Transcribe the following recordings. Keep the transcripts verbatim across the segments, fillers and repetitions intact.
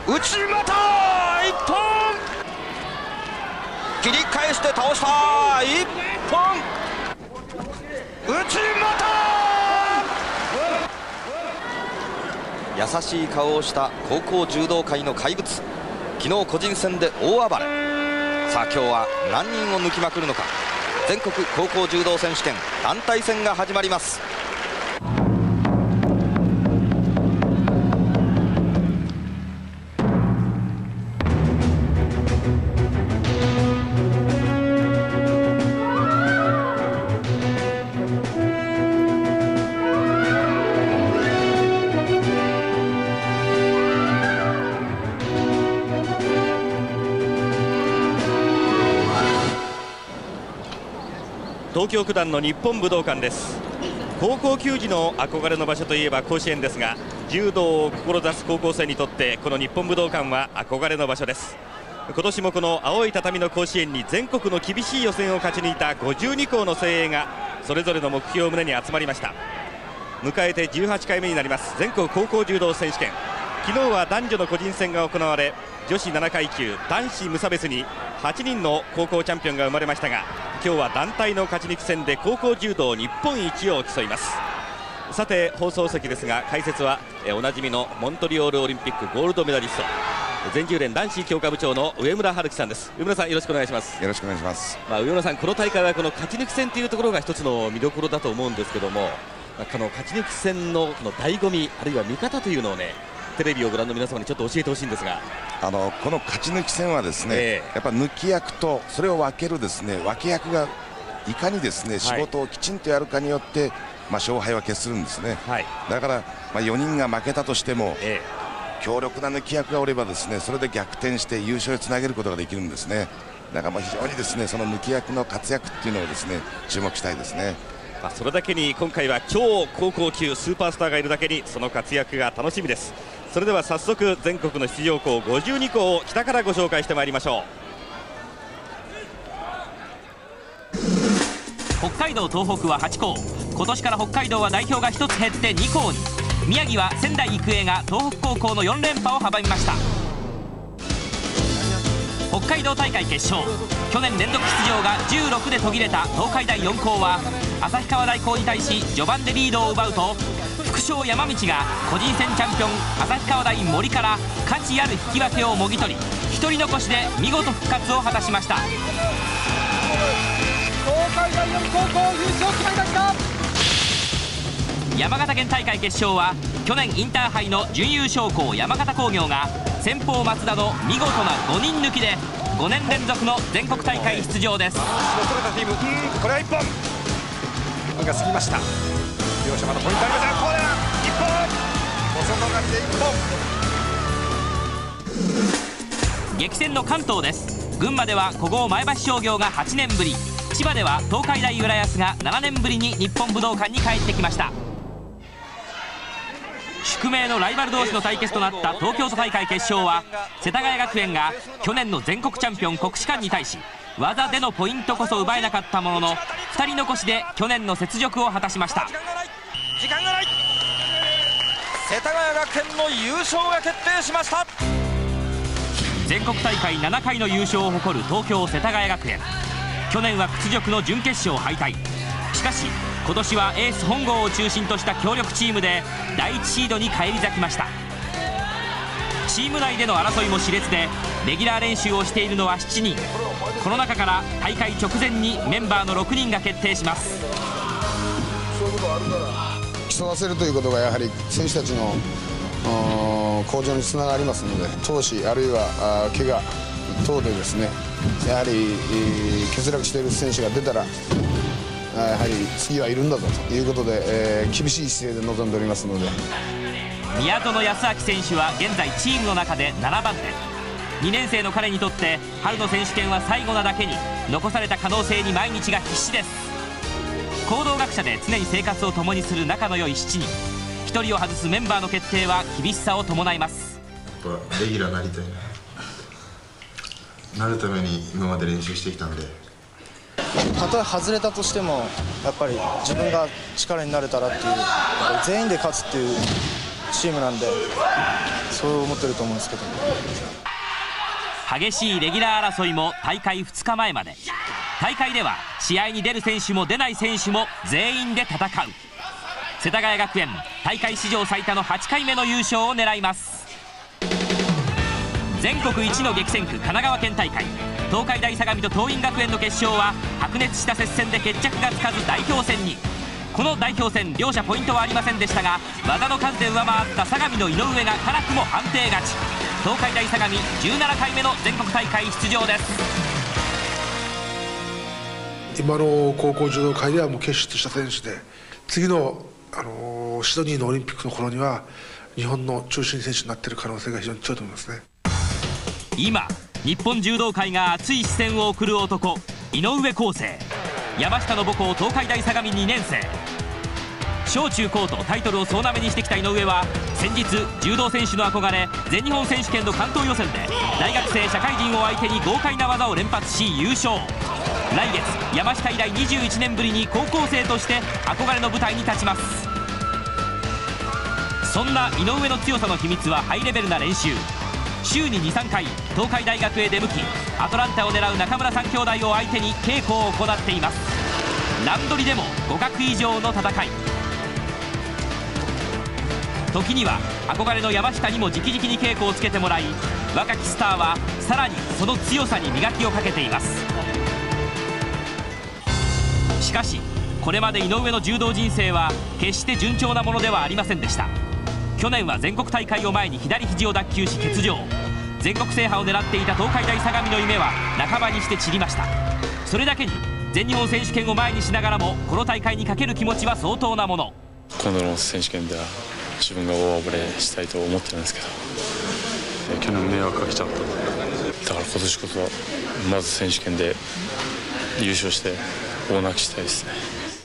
内股一本切り返して倒した一本内股優しい顔をした高校柔道界の怪物、昨日個人戦で大暴れ。さあ今日は何人を抜きまくるのか。全国高校柔道選手権団体戦が始まります。 東京九段の日本武道館です。高校球児の憧れの場所といえば甲子園ですが、柔道を志す高校生にとってこの日本武道館は憧れの場所です。今年もこの青い畳の甲子園に全国の厳しい予選を勝ち抜いたごじゅうに校の精鋭がそれぞれの目標を胸に集まりました。迎えてじゅうはちかいめになります全国高校柔道選手権。昨日は男女の個人戦が行われ、女子ななかいきゅう男子無差別にはちにんの高校チャンピオンが生まれましたが、今日は団体の勝ち抜き戦で高校柔道日本一を競います。さて放送席ですが、解説はえおなじみのモントリオールオリンピックゴールドメダリスト、全柔連男子強化部長の上村春樹さんです。上村さん、よろしくお願いします。 よろしくお願いします。 まあ、上村さん、この大会はこの勝ち抜き戦というところが一つの見どころだと思うんですけども、この勝ち抜き戦のこの醍醐味あるいは見方というのをね、テレビをご覧の皆様にちょっと教えてほしいんですが。 あのこの勝ち抜き戦はですね、えー、やっぱ抜き役とそれを分けるですね分け役がいかにですね仕事をきちんとやるかによって、まあ、勝敗は決するんですね、はい、だから、まあ、よにんが負けたとしても、えー、強力な抜き役がおればですねそれで逆転して優勝へつなげることができるんですね。だからまあ非常にですねその抜き役の活躍っていうのをですね注目したいですね。 まあそれだけに今回は超高校級スーパースターがいるだけにその活躍が楽しみです。それでは早速全国の出場校ごじゅうに校を北からご紹介してまいりましょう。北海道東北ははち校、今年から北海道は代表がひとつ減ってに校に。宮城は仙台育英が東北高校のよん連覇を阻みました。北海道大会決勝、去年連続出場がじゅうろくで途切れた東海大よん校は旭川大高に対し序盤でリードを奪うと、副将山道が個人戦チャンピオン旭川大森から価値ある引き分けをもぎ取り、ひとり残しで見事復活を果たしました。東海大よん高校優勝決まりました。山形県大会決勝は去年インターハイの準優勝校山形工業が先鋒松田の見事なごにん抜きでごねん連続の全国大会出場です。 これはいっぽんが過ぎました。両者まだポイントありません。これはいっぽん細かかりでいっぽん。激戦の関東です。群馬では古豪前橋商業がはちねんぶり、千葉では東海大浦安がななねんぶりに日本武道館に帰ってきました。宿命のライバル同士の対決となった東京都大会決勝は世田谷学園が去年の全国チャンピオン国士舘に対し技でのポイントこそ奪えなかったもののふたり残しで去年の雪辱を果たしました。 時間がない。世田谷学園の優勝が決定しました。 全国大会ななかいの優勝を誇る東京世田谷学園、去年は屈辱の準決勝敗退。しかし今年はエース本郷を中心とした強力チームでだいいちシードに返り咲きました。チーム内での争いも熾烈でレギュラー練習をしているのはしちにん。この中から大会直前にメンバーのろくにんが決定します。 競わせるということがやはり選手たちの向上につながりますので、闘志あるいは怪我等でですねやはり欠落している選手が出たらやはり次はいるんだぞということで、えー、厳しい姿勢で臨んでおりますので。 宮園康明選手は現在チームの中でななばんて。にねん生の彼にとって春の選手権は最後なだけに残された可能性に毎日が必死です。行動学者で常に生活を共にする仲の良いしちにん、ひとりを外すメンバーの決定は厳しさを伴います。 やっぱレギュラーになりたいななるために今まで練習してきたんで、 たとえ外れたとしてもやっぱり自分が力になれたらっていう、全員で勝つっていうチームなんでそう思ってると思うんですけど、 激しいレギュラー争いも大会ふつかまえまで。大会では試合に出る選手も出ない選手も全員で戦う。世田谷学園大会史上最多のはちかいめの優勝を狙います。全国一の激戦区神奈川県大会、東海大相模と桐蔭学園の決勝は白熱した接戦で決着がつかず代表戦に。この代表戦両者ポイントはありませんでしたが、技の数で上回った相模の井上が辛くも判定勝ち。東海大相模じゅうななかいめの全国大会出場です。 今の高校柔道界ではもう傑出した選手で、次の、あのー、シドニーのオリンピックの頃には日本の中心選手になっている可能性が非常に強いと思いますね。 今日本柔道界が熱い視線を送る男、井上康生。山下の母校東海大相模にねん生。小中高とタイトルを総なめにしてきた井上は先日柔道選手の憧れ全日本選手権の関東予選で大学生社会人を相手に豪快な技を連発し優勝。来月山下以来にじゅういちねんぶりに高校生として憧れの舞台に立ちます。そんな井上の強さの秘密はハイレベルな練習。週に にさんかい東海大学へ出向き、アトランタを狙う中村三兄弟を相手に稽古を行っています。乱取りでも互角以上の戦い。時には憧れの山下にも直々に稽古をつけてもらい、若きスターはさらにその強さに磨きをかけています。しかしこれまで井上の柔道人生は決して順調なものではありませんでした。去年は全国大会を前に左肘を脱臼し欠場。全国制覇を狙っていた東海大相模の夢は半ばにして散りました。それだけに全日本選手権を前にしながらもこの大会にかける気持ちは相当なもの。 今度の選手権では自分が大暴れしたいと思ってるんですけど、去年迷惑かけちゃったので、だから今年こそまず選手権で優勝して大泣きしたいですね。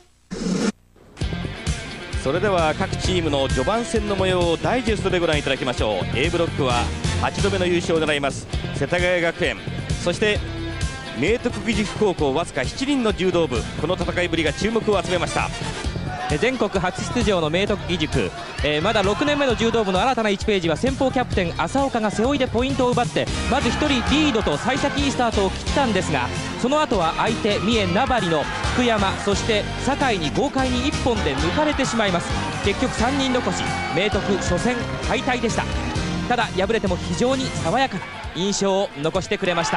それでは各チームの序盤戦の模様をダイジェストでご覧いただきましょう。 A ブロックははちどめの優勝を狙います世田谷学園、そして明徳義塾高校わずかしちにんの柔道部、この戦いぶりが注目を集めました。 全国初出場の明徳義塾、えー、まだろくねんめの柔道部の新たないちページは先鋒キャプテン浅岡が背負いでポイントを奪ってまずひとりリードと幸先いいスタートを切ったんですが、その後は相手三重名張の福山、そして酒井に豪快にいっぽんで抜かれてしまいます。結局さんにん残し、明徳初戦敗退でした。ただ敗れても非常に爽やかな印象を残してくれました。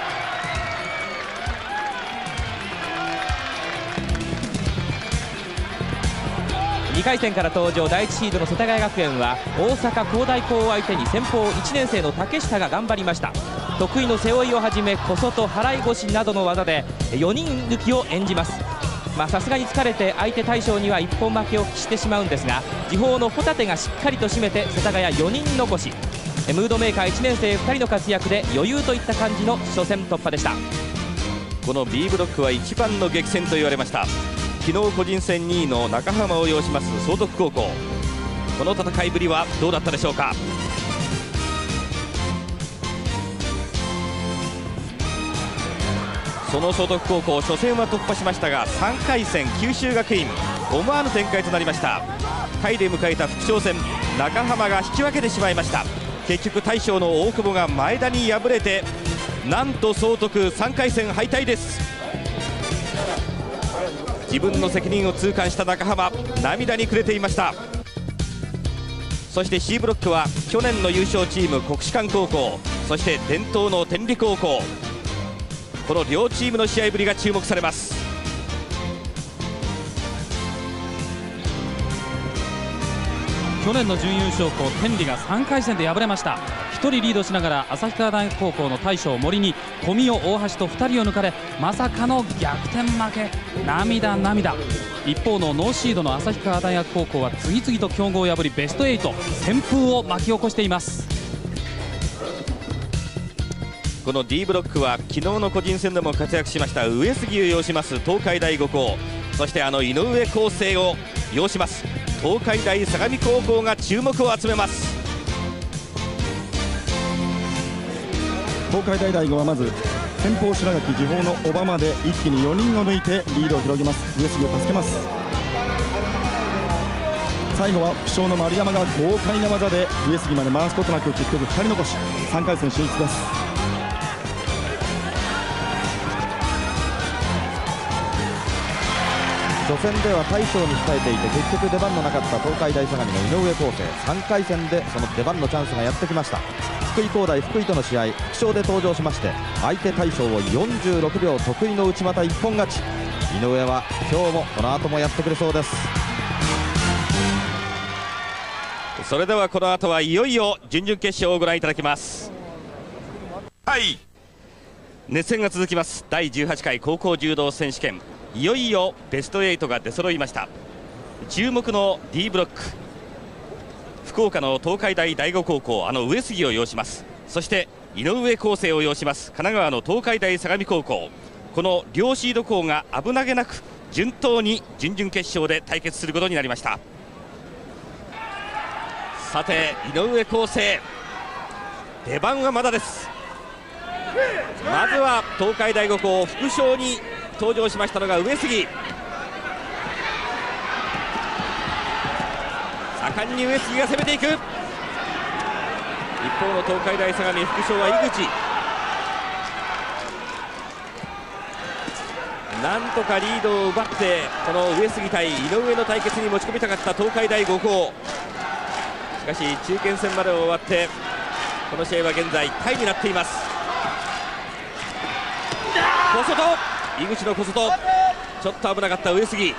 にかい戦から登場だいいちシードの世田谷学園は大阪公大高を相手に先鋒いちねん生の竹下が頑張りました。得意の背負いをはじめ小外払い腰などの技でよにん抜きを演じます。さすがに疲れて相手大将にはいっぽん負けを喫してしまうんですが、時報のホタテがしっかりと締めて世田谷よにん残し、ムードメーカーいちねん生ふたりの活躍で余裕といった感じの初戦突破でした。 この B ブロックは一番の激戦と言われました。昨日個人戦にいの中浜を擁します崇徳高校、この戦いぶりはどうだったでしょうか。その崇徳高校初戦は突破しましたが、さんかい戦九州学院思わぬ展開となりました。タイで迎えた副将戦、中浜が引き分けてしまいました。結局大将の大久保が前田に敗れて、なんと崇徳さんかい戦敗退です。自分の責任を痛感した中浜、涙に暮れていました。そして C ブロックは去年の優勝チーム国士舘高校、そして伝統の天理高校、この両チームの試合ぶりが注目されます。 去年の準優勝校天理がさんかい戦で敗れました。ひとりリードしながら旭川大学高校の大将森に小見代大橋とふたりを抜かれ、まさかの逆転負け、涙涙。一方のノーシードの旭川大学高校は次々と強豪を破りベストはち、旋風を巻き起こしています。 この D ブロックは昨日の個人戦でも活躍しました上杉を擁します東海大五高、そしてあの井上康生を擁します東海大相模高校が注目を集めます。 東海大第五はまず先鋒白垣時報の小場まで一気によにんを抜いてリードを広げます。上杉を助けます。 最後は負傷の丸山が豪快な技で上杉まで回すことなく結局ふたり残しさんかい戦進出です。 初戦では大将に控えていて結局出番のなかった東海大相模の井上康生、さんかい戦でその出番のチャンスがやってきました。福井工大福井との試合副将で登場しまして相手大将をよんじゅうろくびょう得意の内股一本勝ち。井上は今日もこの後もやってくれそうです。 それではこの後はいよいよ準々決勝をご覧いただきます。はい、熱戦が続きますだいじゅうはちかい高校柔道選手権。いよいよベストはちが出揃いました。注目の D ブロック、福岡の東海大第五高校、あの上杉を擁します。そして井上康生を擁します神奈川の東海大相模高校。この両シード校が危なげなく順当に準々決勝で対決することになりました。さて井上康生、出番はまだです。まずは東海大五高副将に登場しましたのが上杉。盛んに上杉が攻めていく。一方の東海大相模副将は井口。なんとかリードを奪ってこの上杉対井上の対決に持ち込みたかった東海大五高。しかし中堅戦まで終わってこの試合は現在タイになっています。小外、井口の小外、ちょっと危なかった上杉。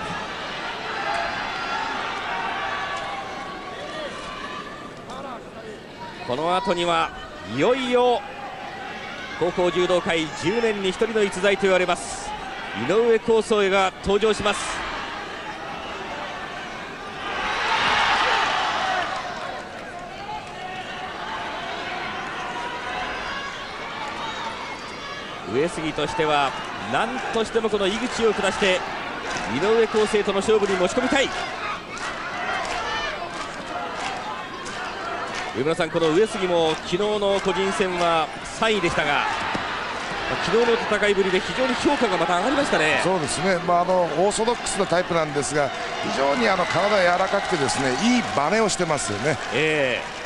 この後にはいよいよ高校柔道界じゅうねんにひとりの逸材と言われます井上康生が登場します。上杉としては何としてもこの井口を下して井上康生との勝負に持ち込みたい。上村さん、この上杉も昨日の個人戦はさんいでしたが昨日の戦いぶりで非常に評価がまた上がりましたね。 そうですね、まあ、あのオーソドックスなタイプなんですが非常にあの体柔らかくてですねいいバネをしてますよね。えー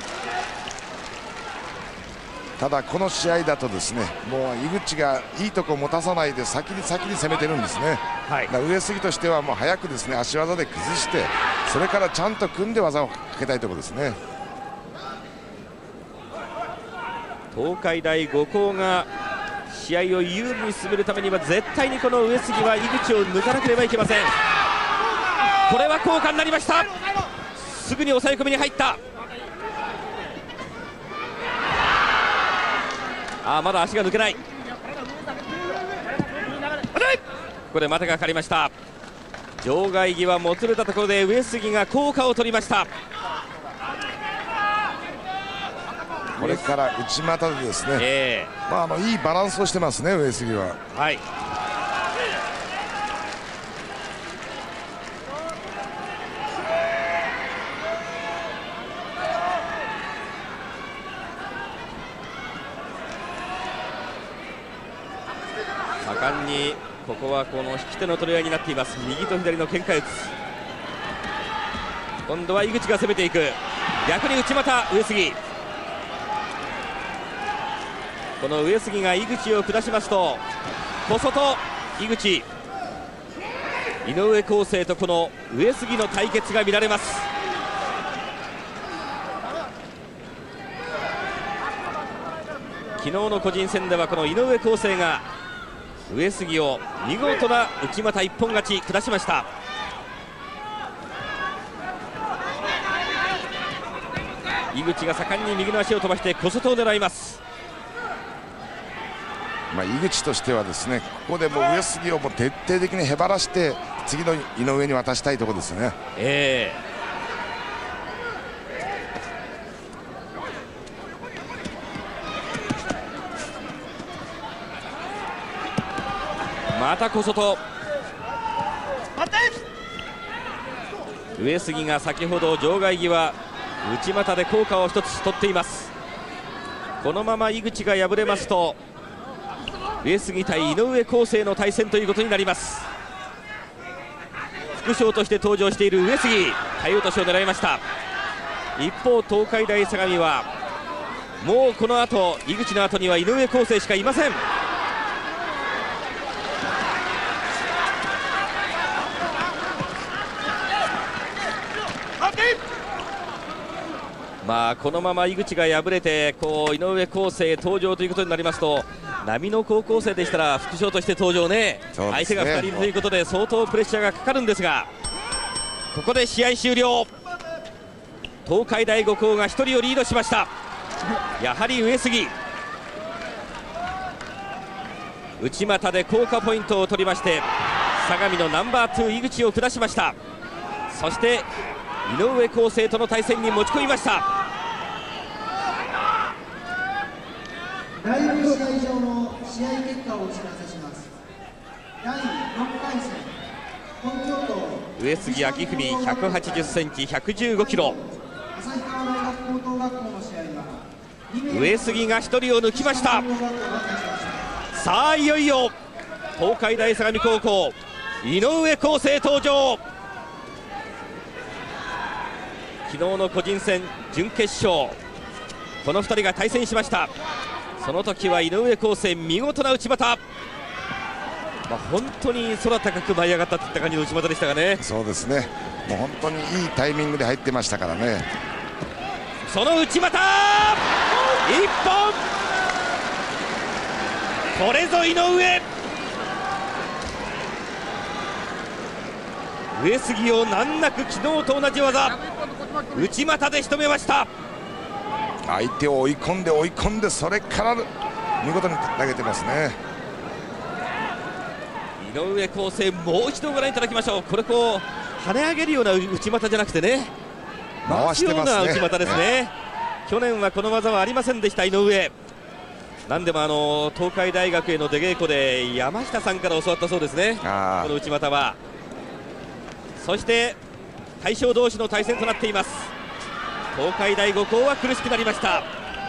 ただこの試合だとですねもう井口がいいとこを持たさないで先に先に攻めてるんですね、はい、だ上杉としてはもう早くですね足技で崩してそれからちゃんと組んで技をかけたいところですね。 東海大五高が試合を有利に進めるためには絶対にこの上杉は井口を抜かなければいけません。これは効果になりました。すぐに抑え込みに入った。あーまだ足が抜けない。ここで待てがかかりました。場外際もつれたところで上杉が効果を取りました。 これから内股でですね、えーまあ、あのいいバランスをしてますね上杉は。はい、 盛んにここはこの引き手の取り合いになっています。右と左の喧嘩打つ。今度は井口が攻めていく。逆に内股上杉。この上杉が井口を下しますと小外井口、井上康生とこの上杉の対決が見られます。昨日の個人戦ではこの井上康生が上杉を見事な内股一本勝ち下しました。井口が盛んに右の足を飛ばして小外を狙います。 まあ、井口としてはですねここでもう上杉をもう徹底的にへばらして次の井上に渡したいところですね。えー、また小外。上杉が先ほど場外際内股で効果を一つ取っています。このまま井口が敗れますと上杉対井上康生の対戦ということになります。副将として登場している上杉、 体落としを狙いました。一方東海大相模はもうこの後井口の後には井上康生しかいません。まあこのまま井口が敗れてこう井上康生登場ということになりますと、波の高校生でしたら副将として登場ね、相手がふたりいるということで相当プレッシャーがかかるんですが、ここで試合終了。東海大五高がひとりをリードしました。やはり上杉内股で効果ポイントを取りまして相模のナンバーツー井口を下しました。そして井上康生との対戦に持ち込みました。 だいぶ試合上の試合結果をお知らせします。だいよんかい戦東京都上杉明文ひゃくはちじゅっセンチひゃくじゅうごキロ、 旭川大学高等学校の試合は上杉がひとりを抜きました。さあいよいよ東海大相模高校井上康生登場。昨日の個人戦準決勝このふたりが対戦しました。その時は井上康生見事な内股、まあ、本当に空高く舞い上がったといった感じの内股でしたがね。 そうですね、もう本当にいいタイミングで入ってましたからね。 その内股一本、これぞ井上。上杉を難なく昨日と同じ技内股で仕留めました。 相手を追い込んで追い込んでそれから見事に投げてますね。 井上康生もう一度ご覧いただきましょう。これこう跳ね上げるような内股じゃなくてね、 回してますね。 回すような内股ですね。去年はこの技はありませんでした井上。なんでもあの東海大学への出稽古で山下さんから教わったそうですね、この内股は。そして大将同士の対戦となっています。東海大五高は苦しくなりました。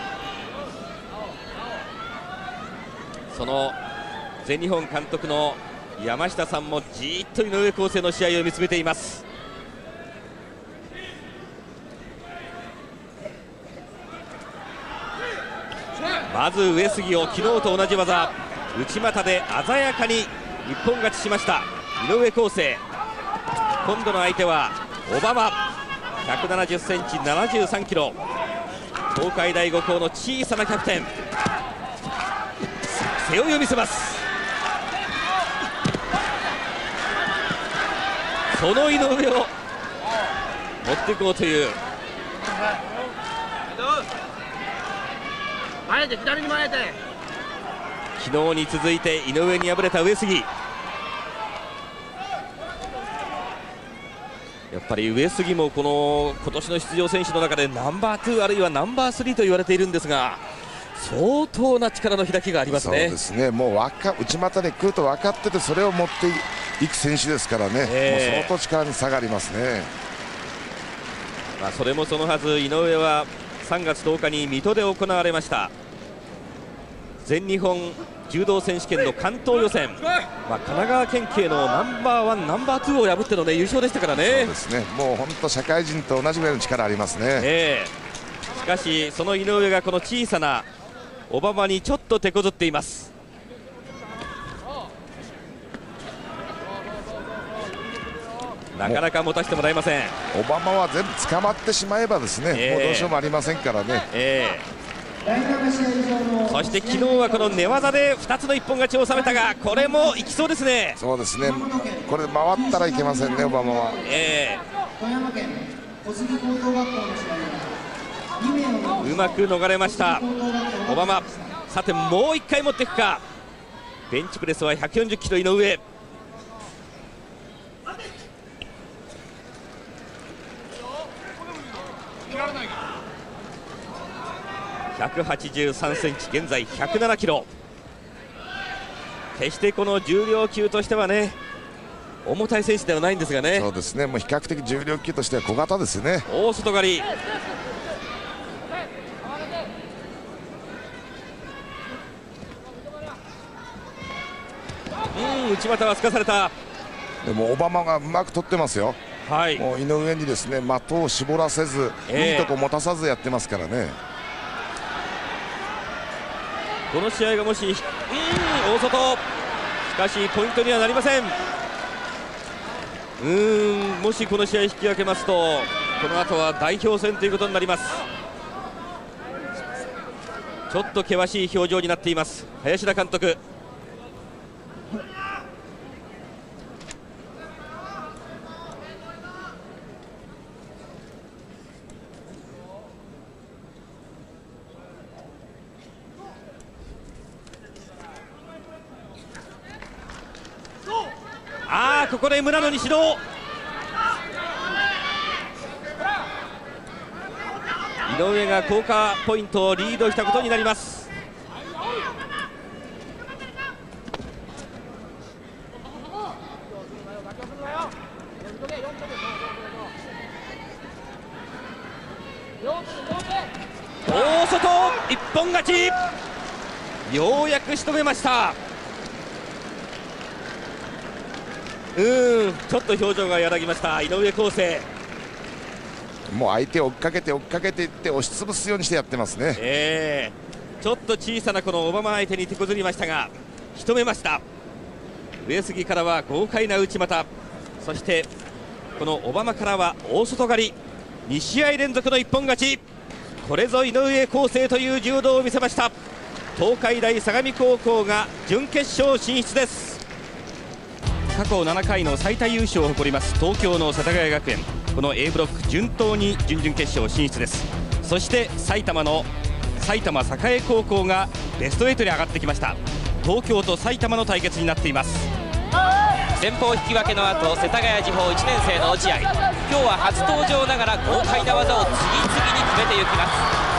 その全日本監督の山下さんもじーっと井上康生の試合を見つめています。まず上杉を昨日と同じ技内股で鮮やかに一本勝ちしました井上康生。今度の相手は小浜ひゃくななじゅっセンチななじゅうさんキロ、東海大五高の小さなキャプテン、背負いを見せます。その井上を持っていこうという、 前で左に前で昨日に続いて井上に敗れた上杉。やっぱり上杉もこの今年の出場選手の中でナンバーツーあるいはナンバースリーと言われているんですが、相当な力の開きがありますね。 そうですね、もうわか内股で来ると分かっててそれを持っていく選手ですからね、えー、もう相当力に差がありますね。 まあそれもそのはず、井上はさんがつとおかに水戸で行われました全日本柔道選手権の関東予選、まあ、神奈川県警のナンバーワンナンバーツーを破っての、ね、優勝でしたからね。 そうですね、もう本当社会人と同じぐらいの力ありますね、 えー、しかしその井上がこの小さな小浜にちょっと手こずっています。なかなか持たせてもらえません。 小浜は全部捕まってしまえばですね、えー、もうどうしようもありませんからね、 えー、そして昨日はこの寝技でふたつの一本勝ちを収めたが、これもいきそうですね。 そうですね、これで回ったらいけませんね、小浜は。 えー、うまく逃れました小浜。さてもういっかい持っていくか。ベンチプレスはひゃくよんじゅっキロ井上。ひゃくはちじゅうさんセンチ、現在ひゃくななキロ。決してこの重量級としてはね重たい選手ではないんですがね。 そうですね、もう比較的重量級としては小型ですね。 大外刈り、うん、内股はすかされた。 でもオバマがうまく取ってますよ。 はい、もう井上にですね的を絞らせず、えー、いいとこ持たさずやってますからね。 この試合がもし、うん、大外、しかしポイントにはなりません。うーん、もしこの試合引き分けますと、この後は代表戦ということになります。ちょっと険しい表情になっています林田監督。ああ、ここで村野に指導。井上が効果ポイントをリードしたことになります。大外一本勝ち、ようやく仕留めました。うーん、ちょっと表情が和らぎました井上康生。 もう相手を追っかけて追っかけていって押しつぶすようにしてやってますね。 えー、ちょっと小さなこのオバマ相手に手こずりましたが仕留めました。上杉からは豪快な内股、そしてこのオバマからは大外刈り、に試合連続の一本勝ち。これぞ井上康生という柔道を見せました。東海大相模高校が準決勝進出です。過去ななかいの最多優勝を誇ります東京の世田谷学園、この A ブロック順当に準々決勝進出です。そして埼玉の埼玉栄高校がベストはちに上がってきました。東京と埼玉の対決になっています。 先方引き分けの後、世田谷時報いちねん生の落合、今日は初登場ながら豪快な技を次々に決めていきます。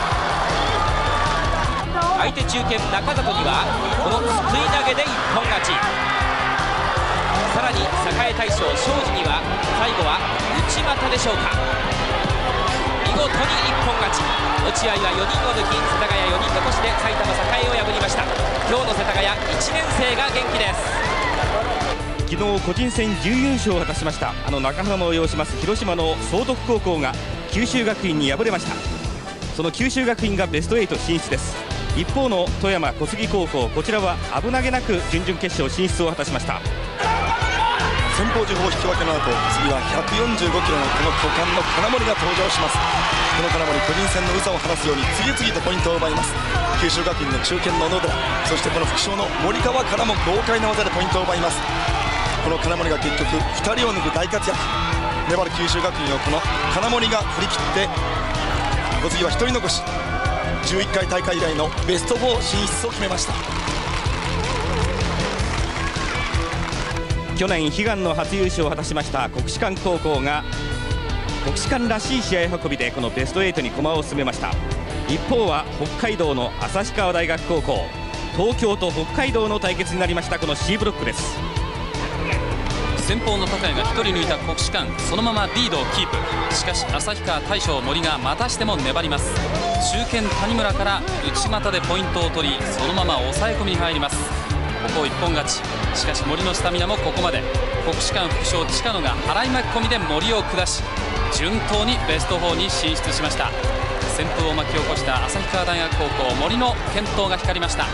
相手中堅中里にはこのすくい投げで一本勝ち、さらに栄大将庄司には最後は内股でしょうか。見事に一本勝ち、落合はよにんを抜き世田谷よにん残しで埼玉栄を破りました。今日の世田谷いちねん生が元気です。 昨日個人戦準優勝を果たしましたあの中浜を擁します広島の崇徳高校が九州学院に敗れました。その九州学院がベストはち進出です。一方の富山小杉高校、こちらは危なげなく準々決勝進出を果たしました。 先方時報引き分けの後、次はひゃくよんじゅうごキロのこの巨漢の金森が登場します。この金森、個人戦の嘘を晴らすように次々とポイントを奪います。九州学院の中堅の野寺、そしてこの副将の森川からも豪快な技でポイントを奪います。この金森が結局ふたりを抜く大活躍、粘る九州学院をこの金森が振り切って小杉はひとり残し、じゅういっかい大会以来のベストよん進出を決めました。 去年悲願の初優勝を果たしました国士舘高校が国士舘らしい試合運びでこのベストはちに駒を進めました。一方は北海道の旭川大学高校、東京と北海道の対決になりましたこの C ブロックです。 先方の高谷がひとり抜いた国士舘、そのままリードをキープ。しかし旭川大将森がまたしても粘ります。中堅谷村から内股でポイントを取り、そのまま抑え込みに入ります。ここ一本勝ち。しかし森のスタミナもここまで。国士舘副将近野が払い巻き込みで森を下し、順当にベストよんに進出しました。旋風を巻き起こした旭川大学高校、森の健闘が光りました。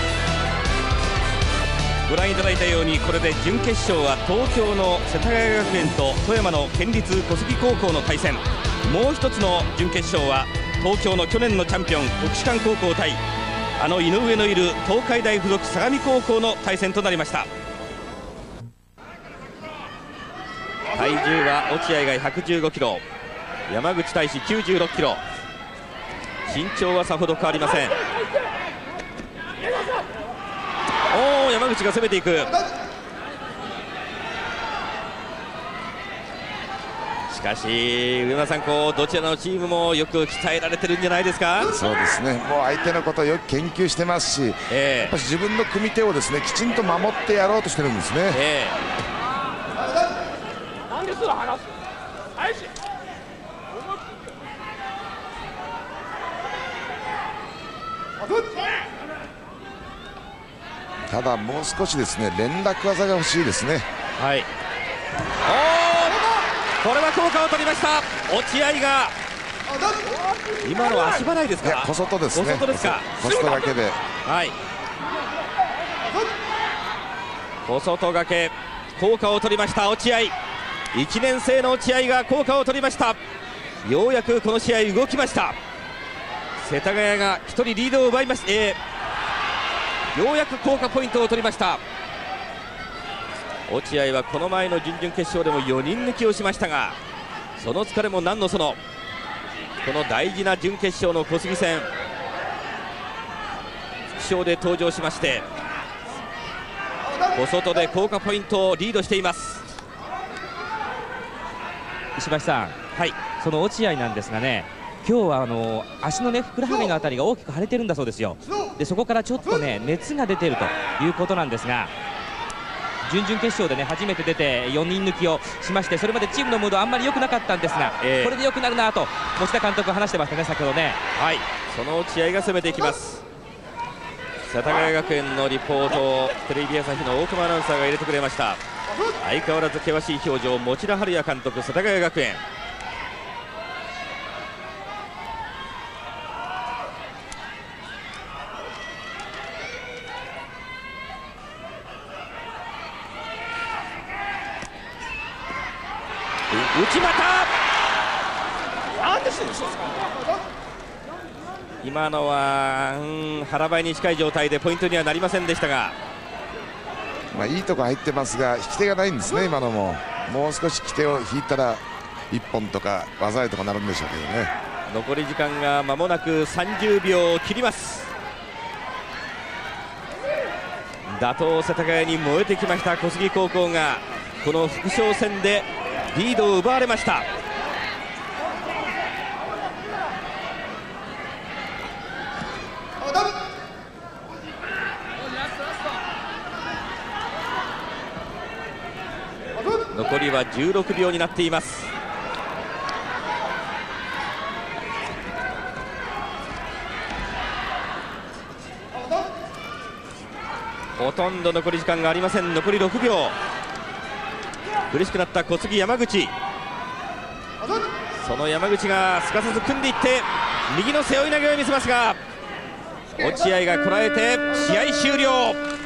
ご覧いただいたように、これで準決勝は東京の世田谷学園と富山の県立小杉高校の対戦。もう一つの準決勝は東京の去年のチャンピオン国士舘高校対あの井上のいる東海大附属相模高校の対戦となりました。体重は落合がひゃくじゅうごキロ、山口大志きゅうじゅうろっキロ、身長はさほど変わりません。おー、山口が攻めていく。しかし上村さん、こうどちらのチームもよく鍛えられてるんじゃないですか。 そうですね、もう相手のことをよく研究してますし、えー、やっぱり自分の組み手をですねきちんと守ってやろうとしてるんですね。えー、なんですら話すただもう少しですね連絡技が欲しいですね。 はい、おこれは効果を取りました。落合が今のは足払いですか。 小外ですね。 小外ですか。 小外掛けで、 はい、小外掛け効果を取りました落合。いちねん生の落合が効果を取りました。ようやくこの試合動きました。世田谷がひとりリードを奪いました、えー、ようやく効果ポイントを取りました。落合はこの前の準々決勝でもよにん抜きをしましたが、その疲れも何のその、この大事な準決勝の小杉戦副賞で登場しまして、小外で効果ポイントをリードしています。 石橋さん、はい、その落合なんですがね、今日はあの足のねふくらはぎのあたりが大きく腫れてるんだそうですよ。でそこからちょっとね熱が出ているということなんですが、準々決勝でね初めて出てよにん抜きをしまして、それまでチームのムードあんまり良くなかったんですが、えー、これで良くなるなと持田監督は話してましたね、先ほどね。 はい、その落合が攻めていきます。世田谷学園のリポートをテレビ朝日の大熊アナウンサーが入れてくれました。相変わらず険しい表情、持田春也監督、世田谷学園。内股、今のは、うん、腹ばいに近い状態でポイントにはなりませんでしたが、 まあいいとこ入ってますが引き手がないんですね。今のももう少し引き手を引いたらいっぽんとか技ありとかなるんでしょうけどね。 残り時間が間もなくさんじゅうびょうを切ります。打倒世田谷に燃えてきました小杉高校が、この副将戦でリードを奪われました。残りはじゅうろくびょうになっています。ほとんど残り時間がありません。残りろくびょう。苦しくなった小杉山口、その山口がすかさず組んでいって右の背負い投げを見せますが、落合がこらえて試合終了。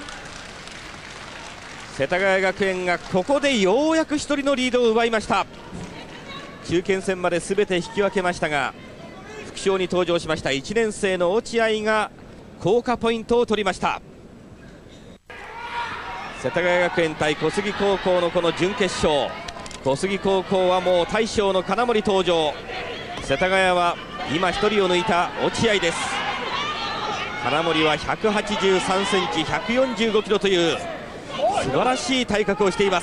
世田谷学園がここでようやくひとりのリードを奪いました。中堅戦まで全て引き分けましたが、副将に登場しましたいちねん生の落合が効果ポイントを取りました。世田谷学園対小杉高校のこの準決勝、小杉高校はもう大将の金森登場。世田谷は今ひとりを抜いた落合です。金森はひゃくはちじゅうさんセンチ、ひゃくよんじゅうごキロという素晴らしい体格をしています。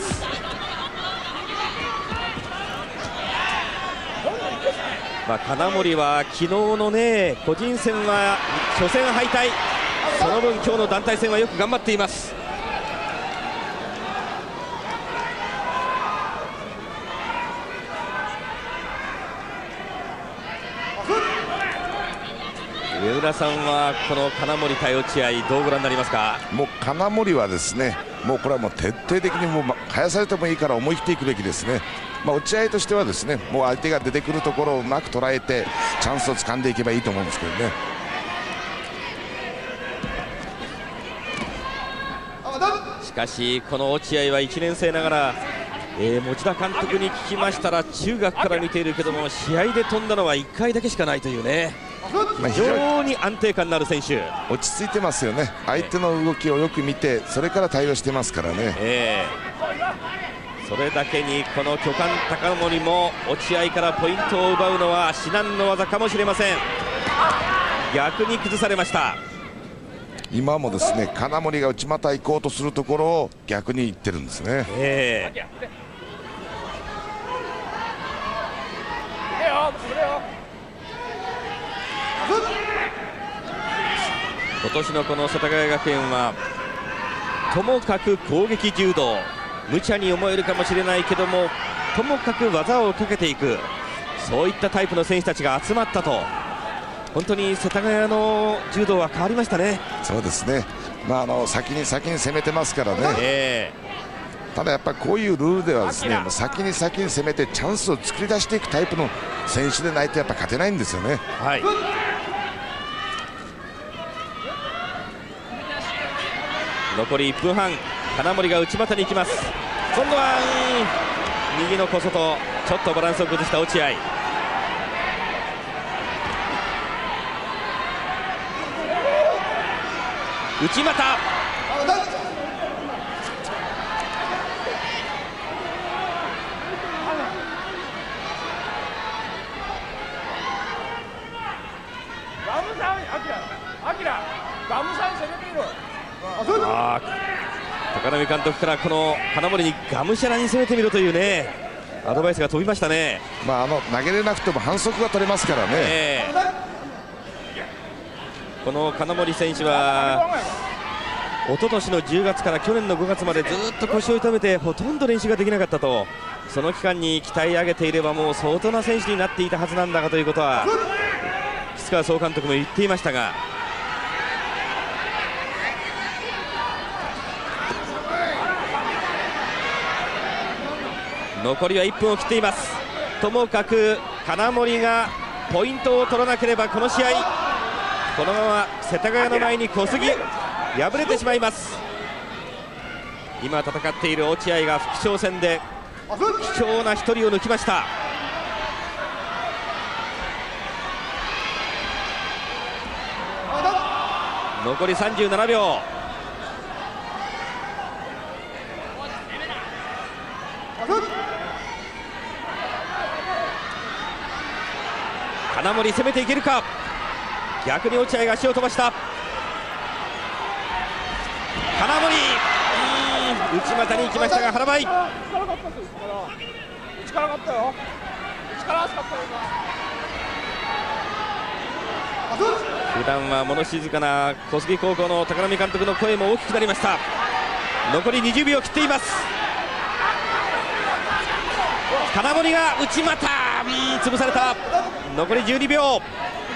まあ、金森は昨日のね個人戦は初戦敗退、その分今日の団体戦はよく頑張っています。上浦さんはこの金森対落合どうご覧になりますか。 もう金森はですね、もうこれはもう徹底的にもう返されてもいいから思い切っていくべきですね。まあ、落合としてはですね、もう相手が出てくるところをうまく捉えてチャンスを掴んでいけばいいと思うんですけどね。 しかしこの落合はいちねん生ながら、えー、持田監督に聞きましたら中学から見ているけども試合で飛んだのはいっかいだけしかないというね、非常に安定感のある選手、 落ち着いてますよね。相手の動きをよく見てそれから対応してますからね、 えー、それだけにこの巨漢高森も落合からポイントを奪うのは至難の技かもしれません。逆に崩されました。 今もですね金森が内股行こうとするところを逆に行ってるんですね、 えー今年のこの世田谷学園はともかく攻撃柔道、無茶に思えるかもしれないけどもともかく技をかけていく、そういったタイプの選手たちが集まったと、本当に世田谷の柔道は変わりましたね。 そうですね、まあ、あの先に先に攻めてますからね、 えーただやっぱりこういうルールではですね、先に先に攻めてチャンスを作り出していくタイプの選手でないとやっぱ勝てないんですよね。 はい、残りいっぷんはん、金森が内股に行きます。今度は右の小外、ちょっとバランスを崩した落合。内股、あ高波監督からこの金森にがむしゃらに攻めてみろというねアドバイスが飛びましたね。 まあ、あの投げれなくても反則が取れますからね、えー、この金森選手は一昨年のじゅうがつから去年のごがつまでずっと腰を痛めてほとんど練習ができなかったと、その期間に鍛え上げていればもう相当な選手になっていたはずなんだがということは木川総監督も言っていましたが、残りはいっぷんを切っています。ともかく金森がポイントを取らなければこの試合このまま世田谷の前に小杉敗れてしまいます。今戦っている落合が副将戦で貴重なひとりを抜きました。残りさんじゅうななびょう。金森攻めていけるか。逆に落合が足を飛ばした。金森内股に行きましたが腹ばい。力かったよ。力かったよ。普段は物静かな小杉高校の高波監督の声も大きくなりました。残りにじゅうびょうを切っています。金森が内股、うん潰された。残りじゅうにびょう。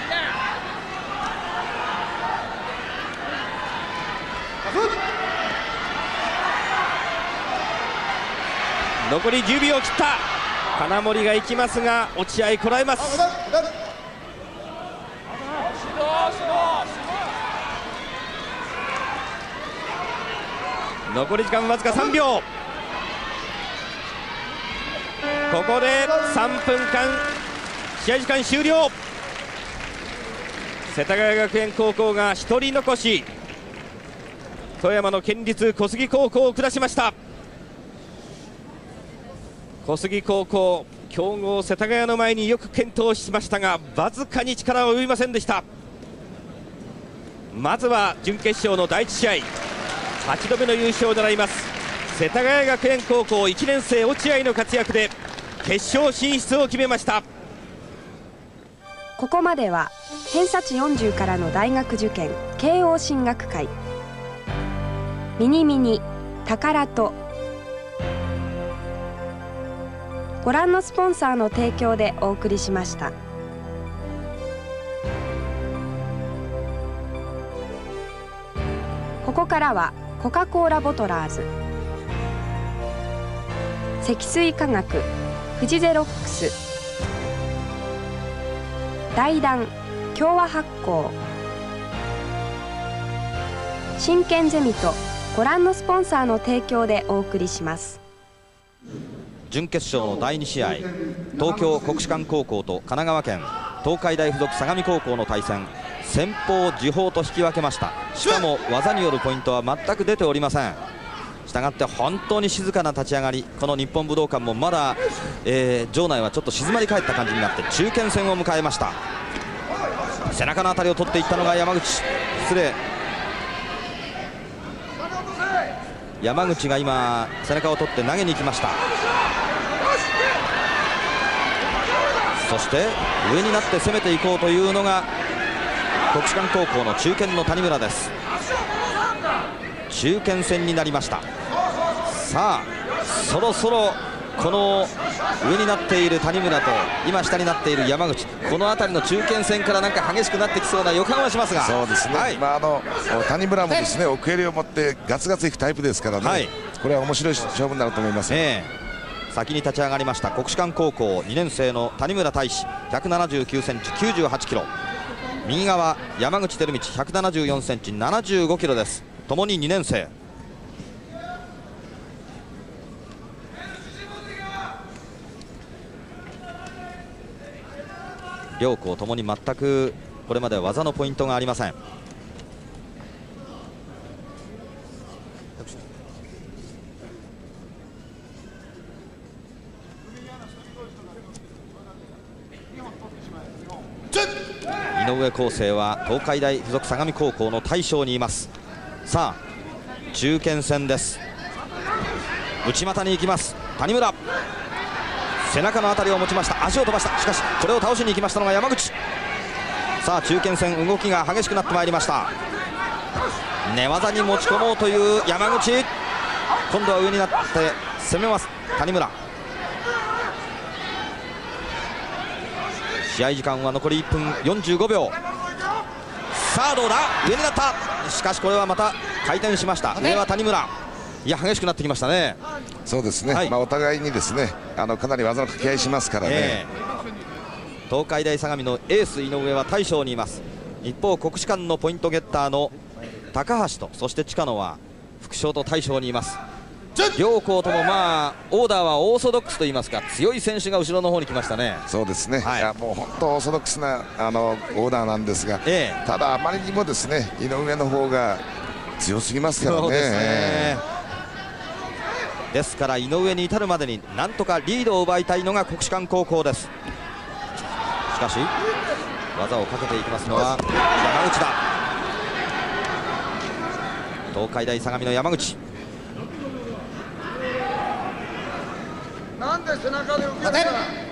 残りじゅうびょうを切った。金森が行きますが落合こらえます。残り時間わずかさんびょう。ここでさんぷんかん試合時間終了。世田谷学園高校がひとり残し富山の県立小杉高校を下しました。小杉高校強豪世田谷の前によく健闘しましたがわずかに力及びませんでした。まずは準決勝のだいいち試合はちどめの優勝を狙います世田谷学園高校いちねん生落合の活躍で決勝進出を決めました。 ここまでは偏差値よんじゅうからの大学受験慶応進学会ミニミニ宝とご覧のスポンサーの提供でお送りしました。ここからはコカ・コーラボトラーズ積水化学富士ゼロックス大団共和発酵真剣ゼミとご覧のスポンサーの提供でお送りします。 準決勝のだいに試合東京国士舘高校と神奈川県東海大附属相模高校の対戦先鋒時報と引き分けました。しかも技によるポイントは全く出ておりません。したがって本当に静かな立ち上がり、この日本武道館もまだ、えー、場内はちょっと静まり返った感じになって中堅戦を迎えました。背中のあたりを取っていったのが山口、失礼山口が今背中を取って投げに行きました。そして上になって攻めていこうというのが国士舘高校の中堅の谷村です。中堅戦になりました。さあそろそろこの上になっている谷村と今下になっている山口、この辺りの中堅戦からなんか激しくなってきそうな予感はしますが、 そうですね、はい、まあ、あの谷村もですね奥襟を持ってガツガツいくタイプですからね、はい、 これは面白い勝負になると思います、 ね、先に立ち上がりました国士舘高校にねん生の谷村大志、ひゃくななじゅうきゅうセンチ、きゅうじゅうはちキロ。右側山口輝道、ひゃくななじゅうよんセンチ、ななじゅうごキロです。ともににねん生。両校ともに全くこれまで技のポイントがありません。井上康生は東海大附属相模高校の大将にいます。さあ中堅戦です。内股に行きます谷村、背中の辺りを持ちました。足を飛ばした。しかしこれを倒しに行きましたのが山口。さあ中堅戦動きが激しくなってまいりました。寝技に持ち込もうという山口。今度は上になって攻めます谷村。試合時間は残りいっぷんよんじゅうごびょう。さあどうだ、上になった。しかしこれはまた回転しました。上は谷村。いや激しくなってきましたね。 そうですね、はい、まあお互いにですねあのかなり技の掛け合いしますからね、えー、東海大相模のエース井上は大将にいます。一方国士舘のポイントゲッターの高橋とそして近野は副将と大将にいます。両校ともまあオーダーはオーソドックスといいますか、強い選手が後ろの方に来ましたね。 そうですね、はい、いやもう本当オーソドックスなあのオーダーなんですが、ええ、ただあまりにもですね井上の方が強すぎますからね。そうですね。 ですから井上に至るまでになんとかリードを奪いたいのが国士舘高校です。しかし技をかけていきますのは山口だ。東海大相模の山口。 なんで背中で受けるんだ。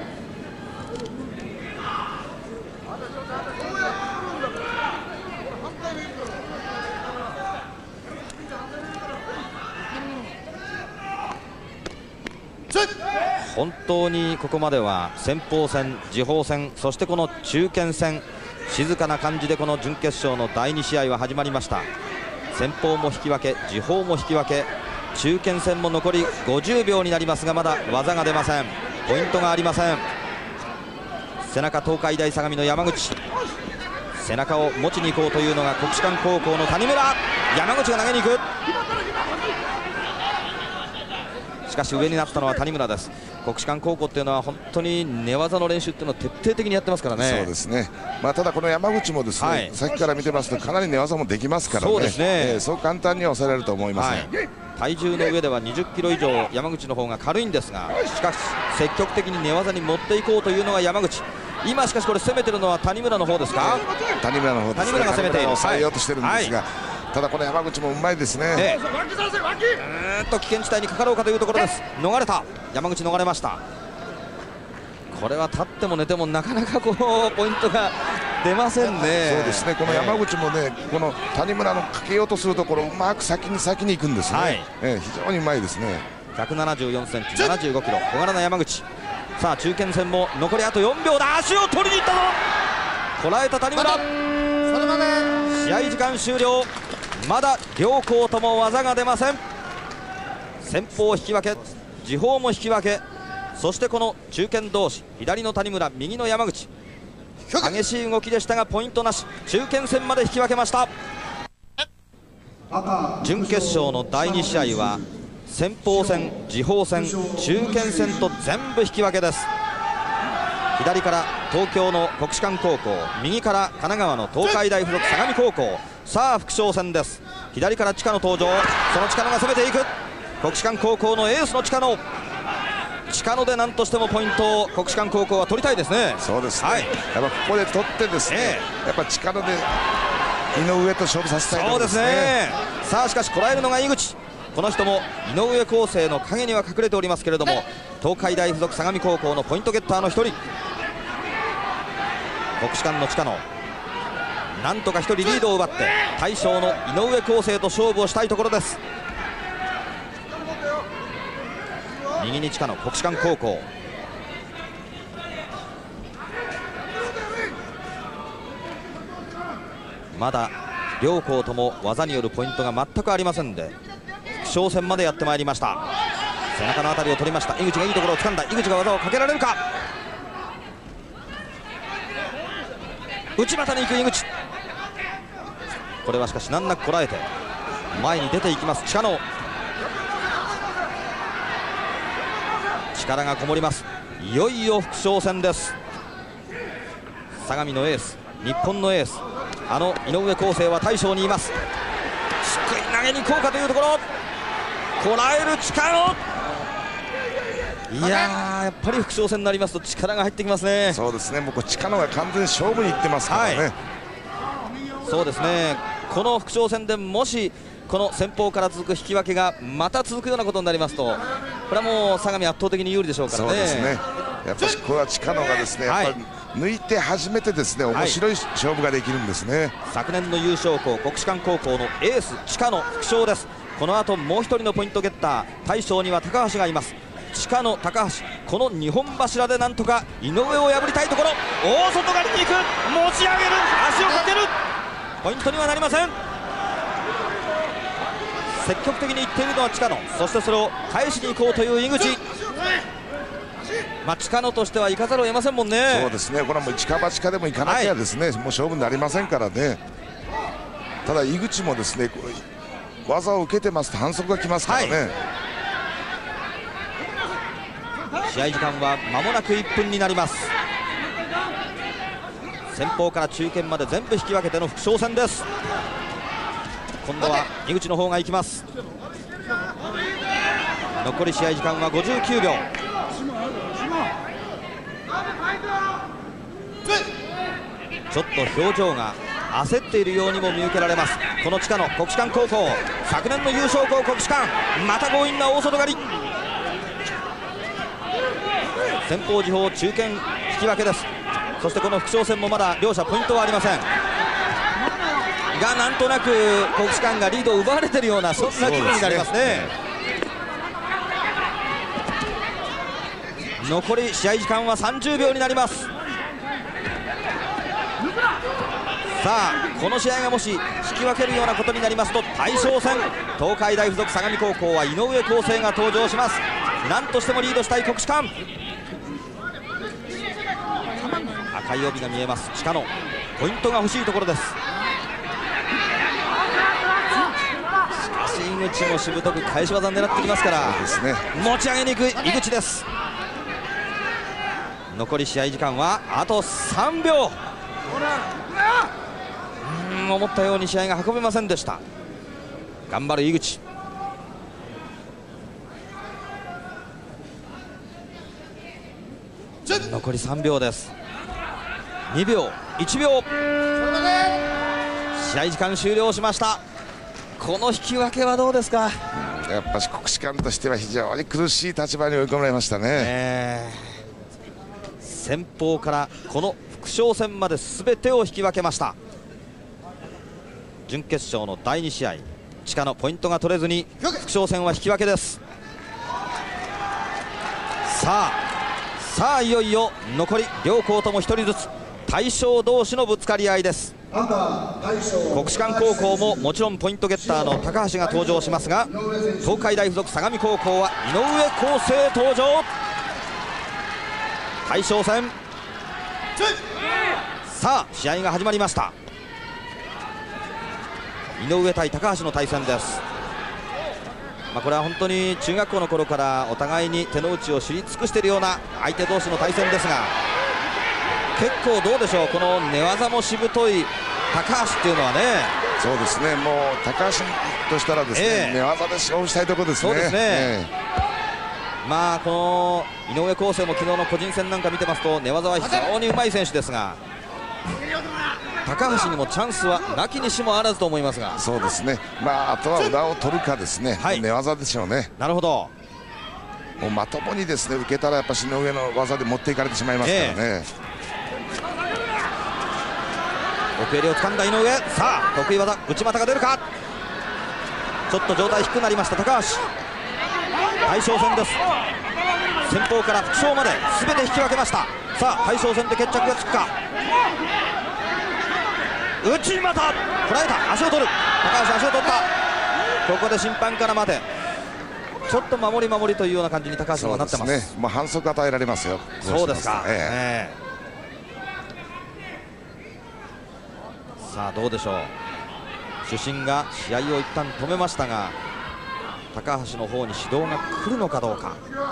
本当にここまでは先鋒戦、次鋒戦、そしてこの中堅戦、静かな感じでこの準決勝のだいに試合は始まりました。先鋒も引き分け、次鋒も引き分け、中堅戦も残りごじゅうびょうになりますがまだ技が出ません。ポイントがありません。背中東海大相模の山口、背中を持ちに行こうというのが国士舘高校の谷村。山口が投げに行く。しかし上になったのは谷村です。国士舘高校っていうのは本当に寝技の練習っていうのを徹底的にやってますからね。 そうですね、まあ、ただこの山口もですね、はい、さっきから見てますとかなり寝技もできますからね。そうですね、えー、そう簡単には抑えられると思いません、はい、 体重の上ではにじゅっキロ以上山口の方が軽いんですが、しかし積極的に寝技に持っていこうというのが山口。今しかしこれ攻めてるのは谷村の方ですか。 谷村の方ですね。 谷村が攻めている、 抑えようとしてるんですが、はい、ただこの山口もうまいですね。えー、っと危険地帯にかかろうかというところです。逃れた。山口逃れました。これは立っても寝てもなかなかこうポイントが出ませんね。 そうですね、この山口もね、この谷村のかけようとするところうまく先に先に行くんですね、はい、えー、非常にうまいですね。 ひゃくななじゅうよんセンチ、ななじゅうごキロ、小柄な山口。さあ中堅戦も残りあとよんびょうだ。足を取りに行ったぞ。こらえた谷村。試合時間終了。まだ両校とも技が出ません。先鋒引き分け、次鋒も引き分け、そしてこの中堅同士、左の谷村、右の山口、激しい動きでしたがポイントなし。中堅戦まで引き分けました。準決勝のだいに試合は先鋒戦、次鋒戦、中堅戦と全部引き分けです。左から東京の国士舘高校、右から神奈川の東海大附属相模高校。さあ副将戦です。左から近野登場。その近野が攻めていく。国士舘高校のエースの近野。近野で何としてもポイントを国士舘高校は取りたいですね。 そうですね、はい、やっぱここで取ってですね、えー、やっぱ近野で井上と勝負させたいところですね。そうですね。 さあしかしこらえるのが井口。この人も井上康生の影には隠れておりますけれども、東海大附属相模高校のポイントゲッターの一人。国士舘の近野、なんとか一人リードを奪って大将の井上康生と勝負をしたいところです。右に近野、国士舘高校。まだ両校とも技によるポイントが全くありませんで、副将戦までやってまいりました。背中のあたりを取りました。井口がいいところを掴んだ。井口が技をかけられるか。内股に行く井口。これはしかし難なくこらえて前に出ていきます近野。力がこもります。いよいよ副将戦です。相模のエース、日本のエース、あの井上康生は大将にいます。すくい投げに行こうかというところ、こらえる力野。いやー、やっぱり副将戦になりますと力が入ってきますね。 そうですね、もうこう力野が完全に勝負にいってますからね、はい、 そうですね。この副将戦でもしこの先方から続く引き分けがまた続くようなことになりますと、これはもう相模圧倒的に有利でしょうからね。 そうですね、やっぱりこれは近野がですね、はい、やっぱり抜いて初めてですね面白い勝負ができるんですね、はい、 昨年の優勝校国士舘高校のエース近野副将です。この後もう一人のポイントゲッター、大将には高橋がいます。近野、高橋、このにほん柱でなんとか井上を破りたいところ。大外刈りに行く、持ち上げる、足をかける、ポイントにはなりません。積極的にいっているのは近野、そしてそれを返しに行こうという井口。まあ、近野としては行かざるを得ませんもんね。 そうですね、これはもう一か八かでも行かなきゃですね、はい、もう勝負になりませんからね。ただ井口もですね技を受けてますと反則がきますからね、はい、 試合時間は間もなくいっぷんになります。先方から中堅まで全部引き分けての副将戦です。今度は井口の方が行きます。残り試合時間はごじゅうきゅうびょう。ちょっと表情が焦っているようにも見受けられます。この近野、国士舘高校、昨年の優勝校国士舘、また強引な大外刈り。先方時報中堅引き分けです。そしてこの副将戦もまだ両者ポイントはありませんが、なんとなく国士舘がリードを奪われているような、そんな気分になりますね。残り試合時間はさんじゅうびょうになります。さあこの試合がもし引き分けるようなことになりますと大将戦、東海大附属相模高校は井上康生が登場します。なんとしてもリードしたい国士舘。赤い帯が見えます近野、ポイントが欲しいところです。しかし井口もしぶとく返し技を狙ってきますから、 ですね、 持ち上げに行く井口です。残り試合時間はあとさんびょう。うーん、思ったように試合が運べませんでした。頑張る井口。残りさんびょうです。にびょう、いちびょう、試合時間終了しました。この引き分けはどうですか。 やっぱし国士舘としては非常に苦しい立場に追い込まれましたね、えー、先方からこの副将戦まで全てを引き分けました。準決勝のだいに試合、近野ポイントが取れずに副将戦は引き分けです。さあさあいよいよ残り両校ともひとりずつ大将同士のぶつかり合いです。国士舘高校ももちろんポイントゲッターの高橋が登場しますが、東海大附属相模高校は井上康生登場。大将戦、さあ試合が始まりました。井上対高橋の対戦です。まあこれは本当に中学校の頃からお互いに手の内を知り尽くしているような相手同士の対戦ですが、結構どうでしょう、この寝技もしぶとい高橋っていうのはね。 そうですね、もう高橋としたらですね、えー、寝技で勝負したいところですね。そうですね、えー、まあこの井上康生も昨日の個人戦なんか見てますと寝技は非常にうまい選手ですが、高橋にもチャンスはなきにしもあらずと思いますが。 そうですね、まあ、あとは裏を取るかですね、はい、寝技でしょうね。 なるほど、 もうまともにですね受けたらやっぱしの上の技で持っていかれてしまいますからね、えー奥襟を掴んだ井上、さあ得意技内股が出るか。ちょっと状態低くなりました高橋。大将戦です。先方から副将まで全て引き分けました。さあ大将戦で決着がつくか。内股こらえた、足を取る高橋、足を取った。ここで審判から待て。 ちょっと守り守りというような感じに高橋はなってます。 そうですね、まあ、反則与えられますよ。 そうですか、 ええ、さあどうでしょう。主審が試合を一旦止めましたが、高橋の方に指導が来るのかどうか。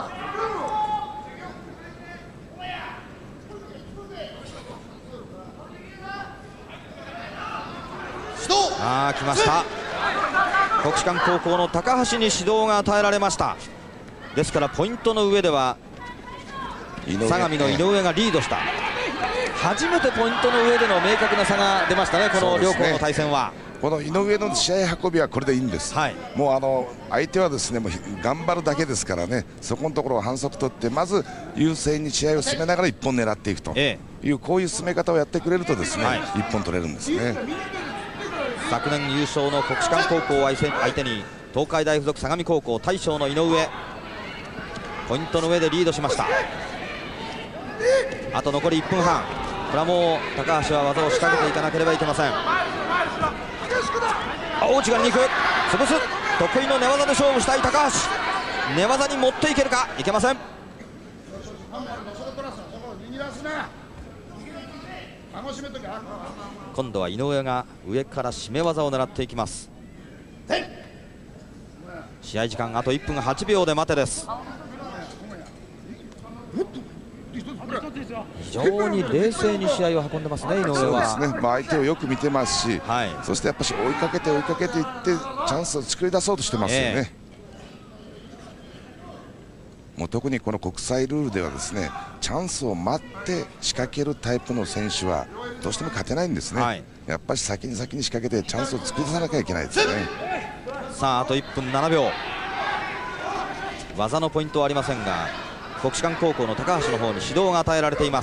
あー来ました。国士舘高校の高橋に指導が与えられました。ですからポイントの上では相模の井上がリードした。初めてポイントの上での明確な差が出ましたね、この両校の対戦は。 この井上の試合運びはこれでいいんです、はい、もうあの相手はですねもう頑張るだけですからね、そこのところを反則取ってまず優勢に試合を進めながらいっぽん狙っていくという、ええ、こういう進め方をやってくれるとですね、はい、いっぽん取れるんですね。 昨年優勝の国士舘高校を相手に東海大附属相模高校大将の井上、ポイントの上でリードしました。あと残りいっぷんはん、これはもう高橋は技を仕掛けていかなければいけません。大内がに行く、潰す、得意の寝技で勝負したい高橋。寝技に持っていけるか、いけません。今度は井上が上から締め技を狙っていきます。試合時間あといっぷんはちびょうで待てです。非常に冷静に試合を運んでますね、井上は。 そうですね、まあ、相手をよく見てますし、はい、そしてやっぱり追いかけて追いかけていってチャンスを作り出そうとしてますよね、えー、もう特にこの国際ルールではですねチャンスを待って仕掛けるタイプの選手はどうしても勝てないんですね、はい、やっぱり先に先に仕掛けてチャンスを作り出さなきゃいけないですね。 さああといっぷんななびょう、技のポイントはありませんが国士舘高校の高橋の方に指導が与えられています。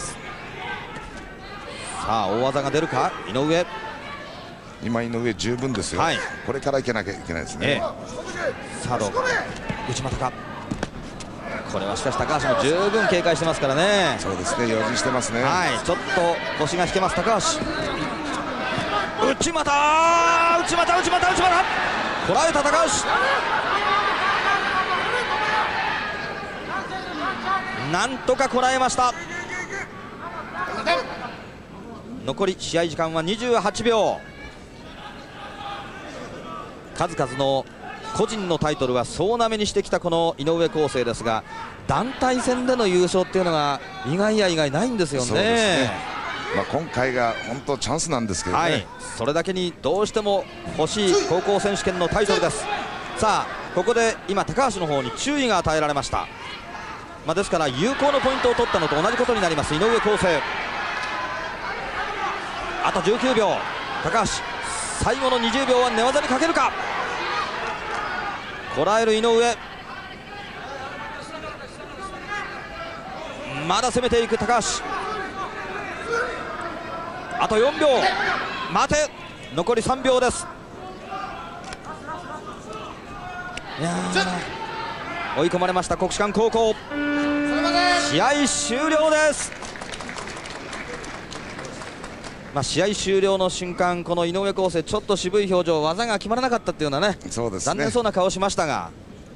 さあ大技が出るか、井上。 今井上十分ですよ、はい、これからいけなきゃいけないですね、ええ、さあどうか、内股か、これはしかし高橋も十分警戒してますからね。 そうですね、用心してますね、 はい、ちょっと腰が引けます高橋。内股内股内股内股こらえた高橋、なんとかこらえました。残り試合時間はにじゅうはちびょう。数々の個人のタイトルは総なめにしてきたこの井上康生ですが、団体戦での優勝っていうのが意外や意外ないんですよね。 そうですね、まあ、今回が本当チャンスなんですけどね、はい、 それだけにどうしても欲しい高校選手権のタイトルです。さあここで今高橋の方に注意が与えられました。まあですから有効のポイントを取ったのと同じことになります井上康生。あとじゅうきゅうびょう、高橋最後のにじゅうびょうは寝技にかけるか。こらえる井上、まだ攻めていく高橋。あとよんびょう、待て、残りさんびょうです。いや追い込まれました国士舘高校。試合終了です。まあ試合終了の瞬間、この井上康生ちょっと渋い表情、技が決まらなかったっていうようなね、 そうですね、 残念そうな顔しましたが、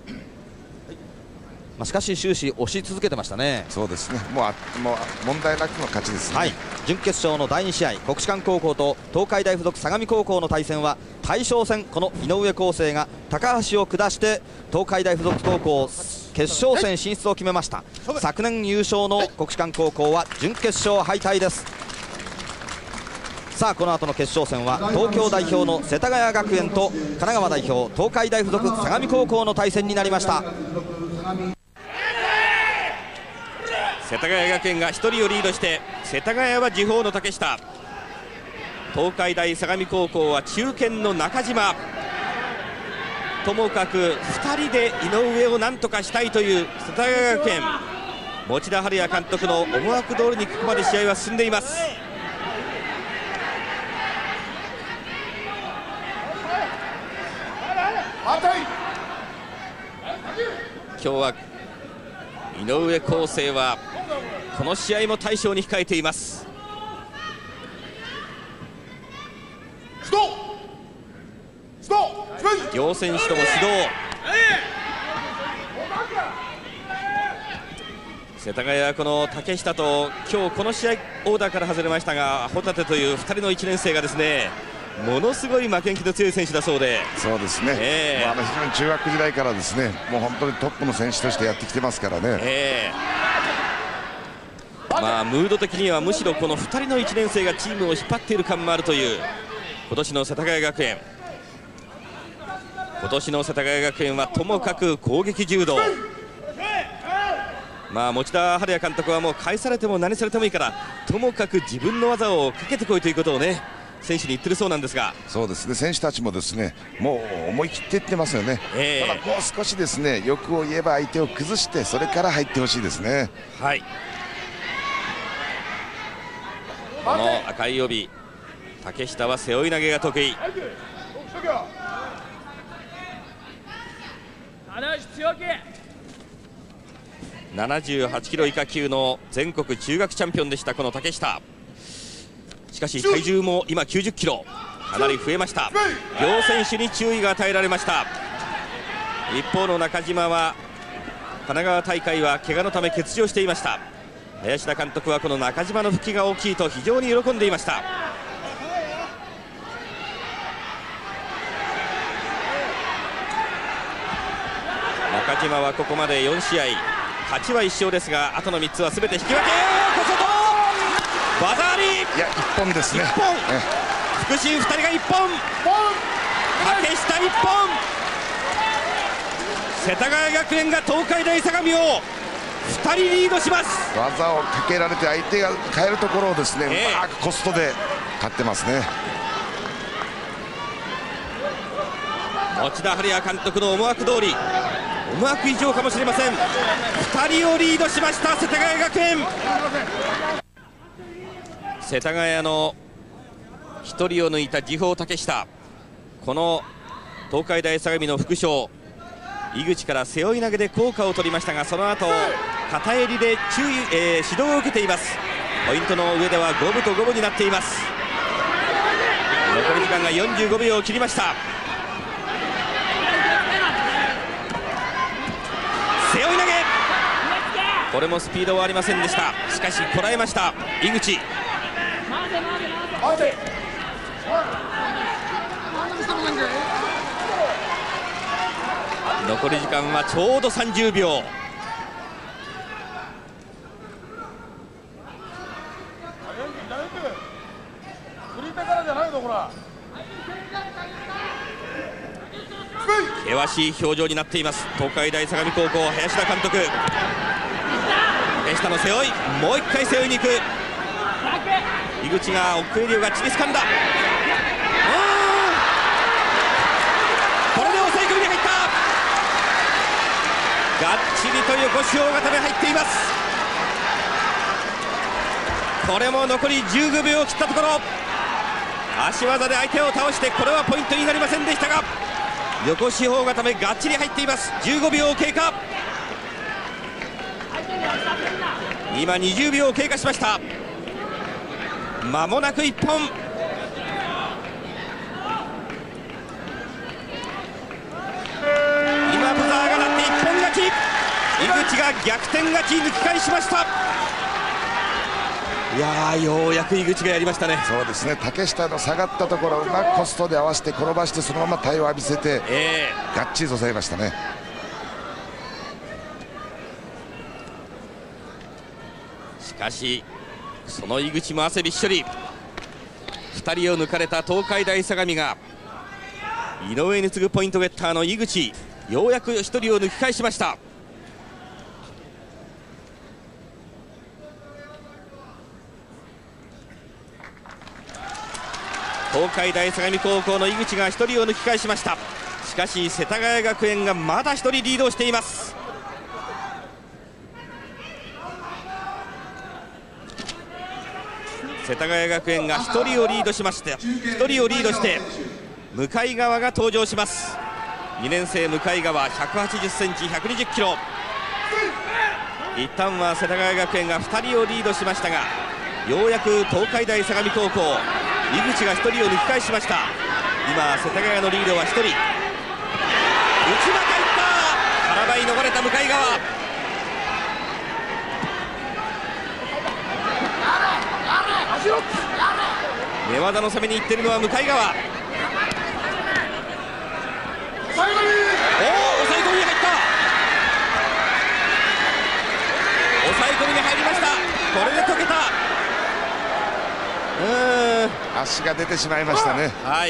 まあしかし終始押し続けてましたね。 そうですね、もうあもう問題なくの勝ちですね。 はい、準決勝のだいに試合、国士舘高校と東海大附属相模高校の対戦は大将戦、この井上康生が高橋を下して東海大附属高校決勝戦進出を決めました。昨年優勝の国士舘高校は準決勝敗退です。さあこの後の決勝戦は東京代表の世田谷学園と神奈川代表東海大附属相模高校の対戦になりました。 世田谷学園がひとりをリードして、世田谷は時報の竹下、東海大相模高校は中堅の中島。ともかくふたりで井上をなんとかしたいという世田谷学園、持田春也監督の思惑通りにここまで試合は進んでいます。今日は井上康生はこの試合も大将に控えています。両選手とも指導。 世田谷はこの竹下と今日この試合オーダーから外れましたがホタテというふたりのいちねん生がですねものすごい負けん気の強い選手だそうで、 そうですね、えーまあ、あの非常に中学時代からですねもう本当にトップの選手としてやってきてますからね、えーまあ、ムード的にはむしろこのふたりのいちねん生がチームを引っ張っている感もあるという今年の世田谷学園。今年の世田谷学園はともかく攻撃柔道、まあ、持田春也監督はもう返されても何されてもいいからともかく自分の技をかけてこいということをね選手に言ってるそうなんですが、 そうですね選手たちもですねもう思い切っていってますよね、えー、ただもう少しですね欲を言えば相手を崩してそれから入ってほしいですね。 はい、この赤い帯竹下は背負い投げが得意。ななじゅうはちキロ以下級の全国中学チャンピオンでしたこの竹下。しかし体重も今きゅうじゅっキロかなり増えました。両選手に注意が与えられました。一方の中島は神奈川大会は怪我のため欠場していました。林田監督はこの中島の復帰が大きいと非常に喜んでいました。中島はここまでよん試合勝ちはいっ勝ですがあとのみっつはすべて引き分け。小外技あり、 いやいっぽんですね。 いっぽん副審ふたりがいっぽん竹下いっぽん世田谷学園が東海大相模をふたりリードします。 技をかけられて相手が変えるところをですね、えー、うまくコストで勝ってますね。 持田春也監督の思惑通り思惑以上かもしれません。ふたりをリードしました世田谷学園。世田谷のひとりを抜いた次鋒竹下、この東海大相模の副将井口から背負い投げで効果を取りましたがその後片襟で注意、えー、指導を受けています。ポイントの上では五分と五分になっています。残り時間がよんじゅうごびょうを切りました。背負い投げ、これもスピードはありませんでした。しかしこらえました井口。残り時間はちょうどさんじゅうびょう。険しい表情になっています東海大相模高校林田監督。竹下の背負い、もう一回背負いに行く井口が奥襟をがっちり掴んだ。これで抑え込みに入った。がっちりと横四方固め入っています。これも残りじゅうごびょうを切ったところ足技で相手を倒してこれはポイントになりませんでしたが横四方固めがっちり入っています。じゅうごびょう経過。今にじゅうびょう経過しました。まもなくいっぽん。今ブザーが鳴って一本勝ち。井口が逆転勝ち抜き返しました。いやーようやく井口がやりましたね。 そうですね竹下の下がったところをうまくコストで合わせて転ばしてそのまま体を浴びせて、えー、がっちりと抑えましたね。 しかしその井口も汗びっしょり。ふたりを抜かれた東海大相模が井上に次ぐポイントゲッターの井口ようやくひとりを抜き返しました。東海大相模高校の井口がひとりを抜き返しました。しかし世田谷学園がまだひとりリードしています。世田谷学園がひとりをリードしましてひとりをリードして向川が登場します。にねん生向川ひゃくはちじゅっセンチひゃくにじゅっキロ。一旦は世田谷学園がふたりをリードしましたがようやく東海大相模高校井口がひとりを抜き返しました。今世田谷のリードはひとり。内股いった。腹ばい逃れた向川。 寝技の攻めに行っているのは向川。おお、抑え込みに入った。抑え込みに入りました。これで解けた。 うーん、足が出てしまいましたね。 はい、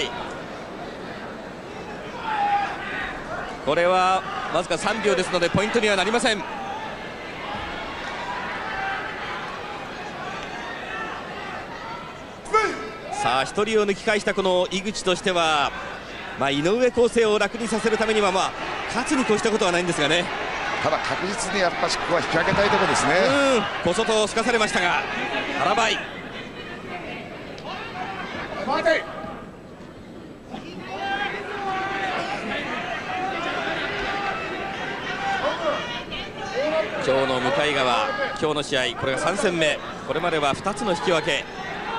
これはわずかさんびょうですのでポイントにはなりません。さあ、ひとりを抜き返したこの井口としては、まあ、井上康生を楽にさせるためには、まあ、勝つに越したことはないんですがね。 ただ確実にやっぱりここは引き分けたいところですね。 うん、小外をすかされましたが腹ばい。今日の向川、今日の試合、これがさん戦目、これまではふたつの引き分け。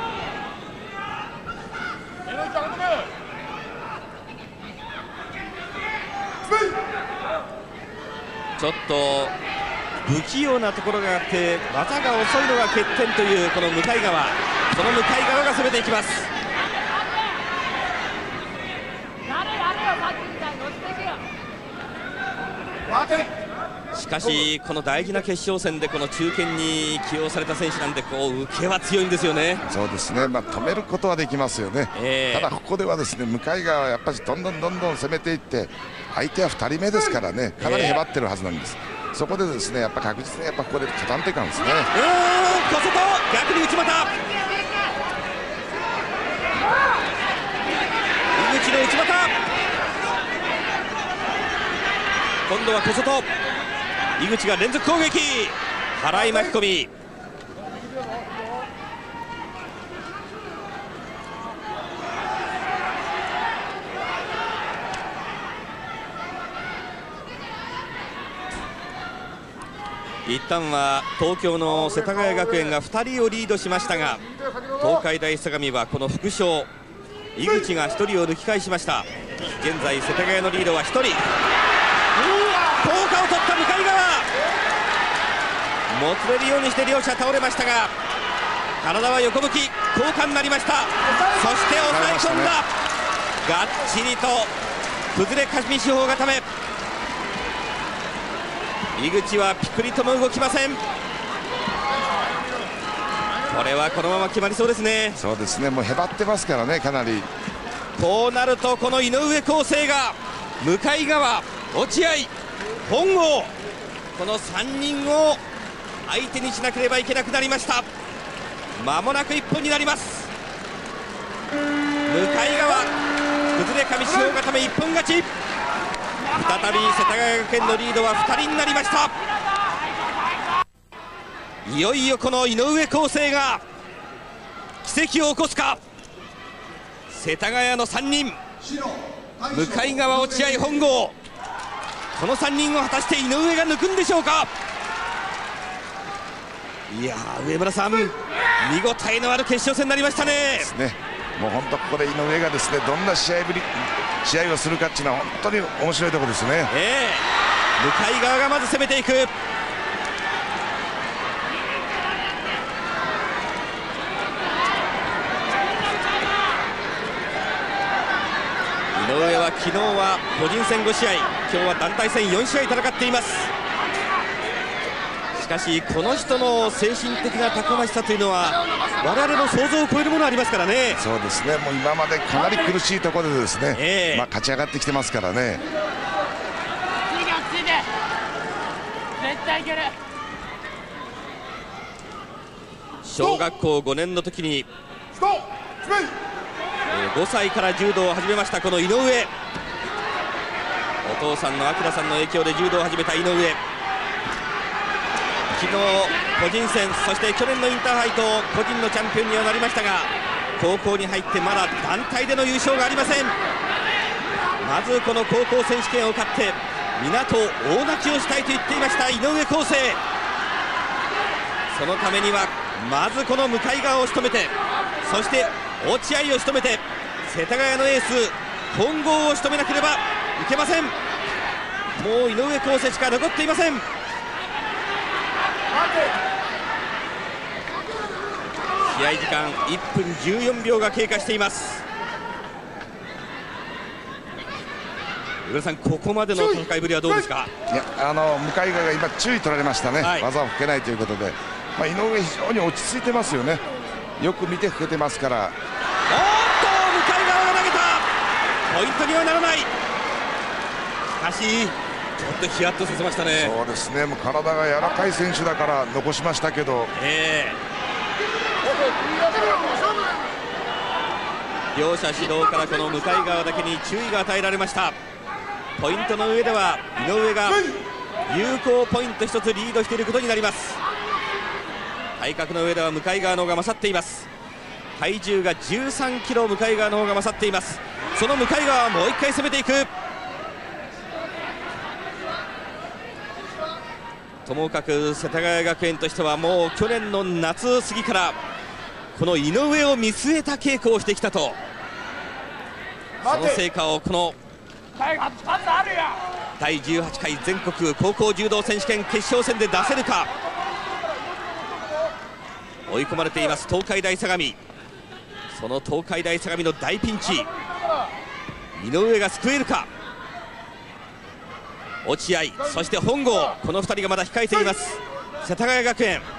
ちょっと不器用なところがあって技が遅いのが欠点というこの向川。その向川が攻めていきます。しかしこの大事な決勝戦でこの中堅に起用された選手なんで、こう受けは強いんですよね。 そうですね、まあ、止めることはできますよね、えー、ただここではですね向川はやっぱりどんどんどんどん攻めていって相手はふたりめですからね、かなりへばってるはずなんです、えー、そこでですねやっぱ確実にやっぱここで固めていくんですね。うーん、 小外逆に内股、井口の内股、今度は小外、井口が連続攻撃、払い巻き込み。一旦は東京の世田谷学園がふたりをリードしましたが、東海大相模はこの副将井口がひとりを抜き返しました。現在世田谷のリードはひとり。効果を取った向川、もつれるようにして両者倒れましたが、体は横向き、効果になりました。そして抑え込んだ、がっちりと崩れ上四方固め。井口はピクリとも動きません。これはこのまま決まりそうですね。 そうですね、もうへばってますからね、かなり。 こうなるとこの井上康生が向川、落合、本郷、このさんにんを相手にしなければいけなくなりました。まもなくいっぽんになります。向川、崩れ上四方固め一本勝ち。再び世田谷学園のリードはふたりになりました。いよいよこの井上康生が奇跡を起こすか。世田谷のさんにん、向川、落合、本郷、このさんにんを果たして井上が抜くんでしょうか。いやー、上村さん、見応えのある決勝戦になりましたね。 ですね、もう本当ここで井上がですねどんな試合ぶり試合をするかっていうのは本当に面白いところですね。 えー、向川がまず攻めていく。井上は昨日は個人戦ご試合、今日は団体戦よん試合戦っています。しかしこの人の精神的なたくましさというのは我々の想像を超えるものありますからね。 そうですね、もう今までかなり苦しいところでですね、えー、まあ勝ち上がってきてますからね。 絶対いける。 小学校ごねんの時にごさいから柔道を始めましたこの井上。お父さんの明さんの影響で柔道を始めた井上、昨日個人戦、そして去年のインターハイと個人のチャンピオンにはなりましたが、高校に入ってまだ団体での優勝がありません。まずこの高校選手権を勝って港大泣きをしたいと言っていました井上康生。そのためにはまずこの向川を仕留めて、そして落合を仕留めて、世田谷のエース本郷を仕留めなければいけません。もう井上康生しか残っていません。 試合時間いっぷんじゅうよんびょうが経過しています。上田さん、ここまでの戦いぶりはどうですか？ いや、あの向井川が今注意取られましたね、はい、技を吹けないということで、まあ、井上非常に落ち着いてますよね。よく見て吹けてますから。おっと、 向井川が投げた。ポイントにはならない。しかしちょっとヒヤッとさせましたね。 そうですね、もう体が柔らかい選手だから残しましたけど、 えー、両者指導からこの向川だけに注意が与えられました。ポイントの上では井上が有効ポイントひとつリードしていることになります。体格の上では向川の方が勝っています。体重がじゅうさんキロ向川の方が勝っています。その向川はもう一回攻めていく。ともかく世田谷学園としてはもう去年の夏過ぎからこの井上を見据えた稽古をしてきたと、その成果をこのだいじゅうはちかい全国高校柔道選手権決勝戦で出せるか。追い込まれています東海大相模。その東海大相模の大ピンチ、井上が救えるか。落合、そして本郷、このふたりがまだ控えています世田谷学園。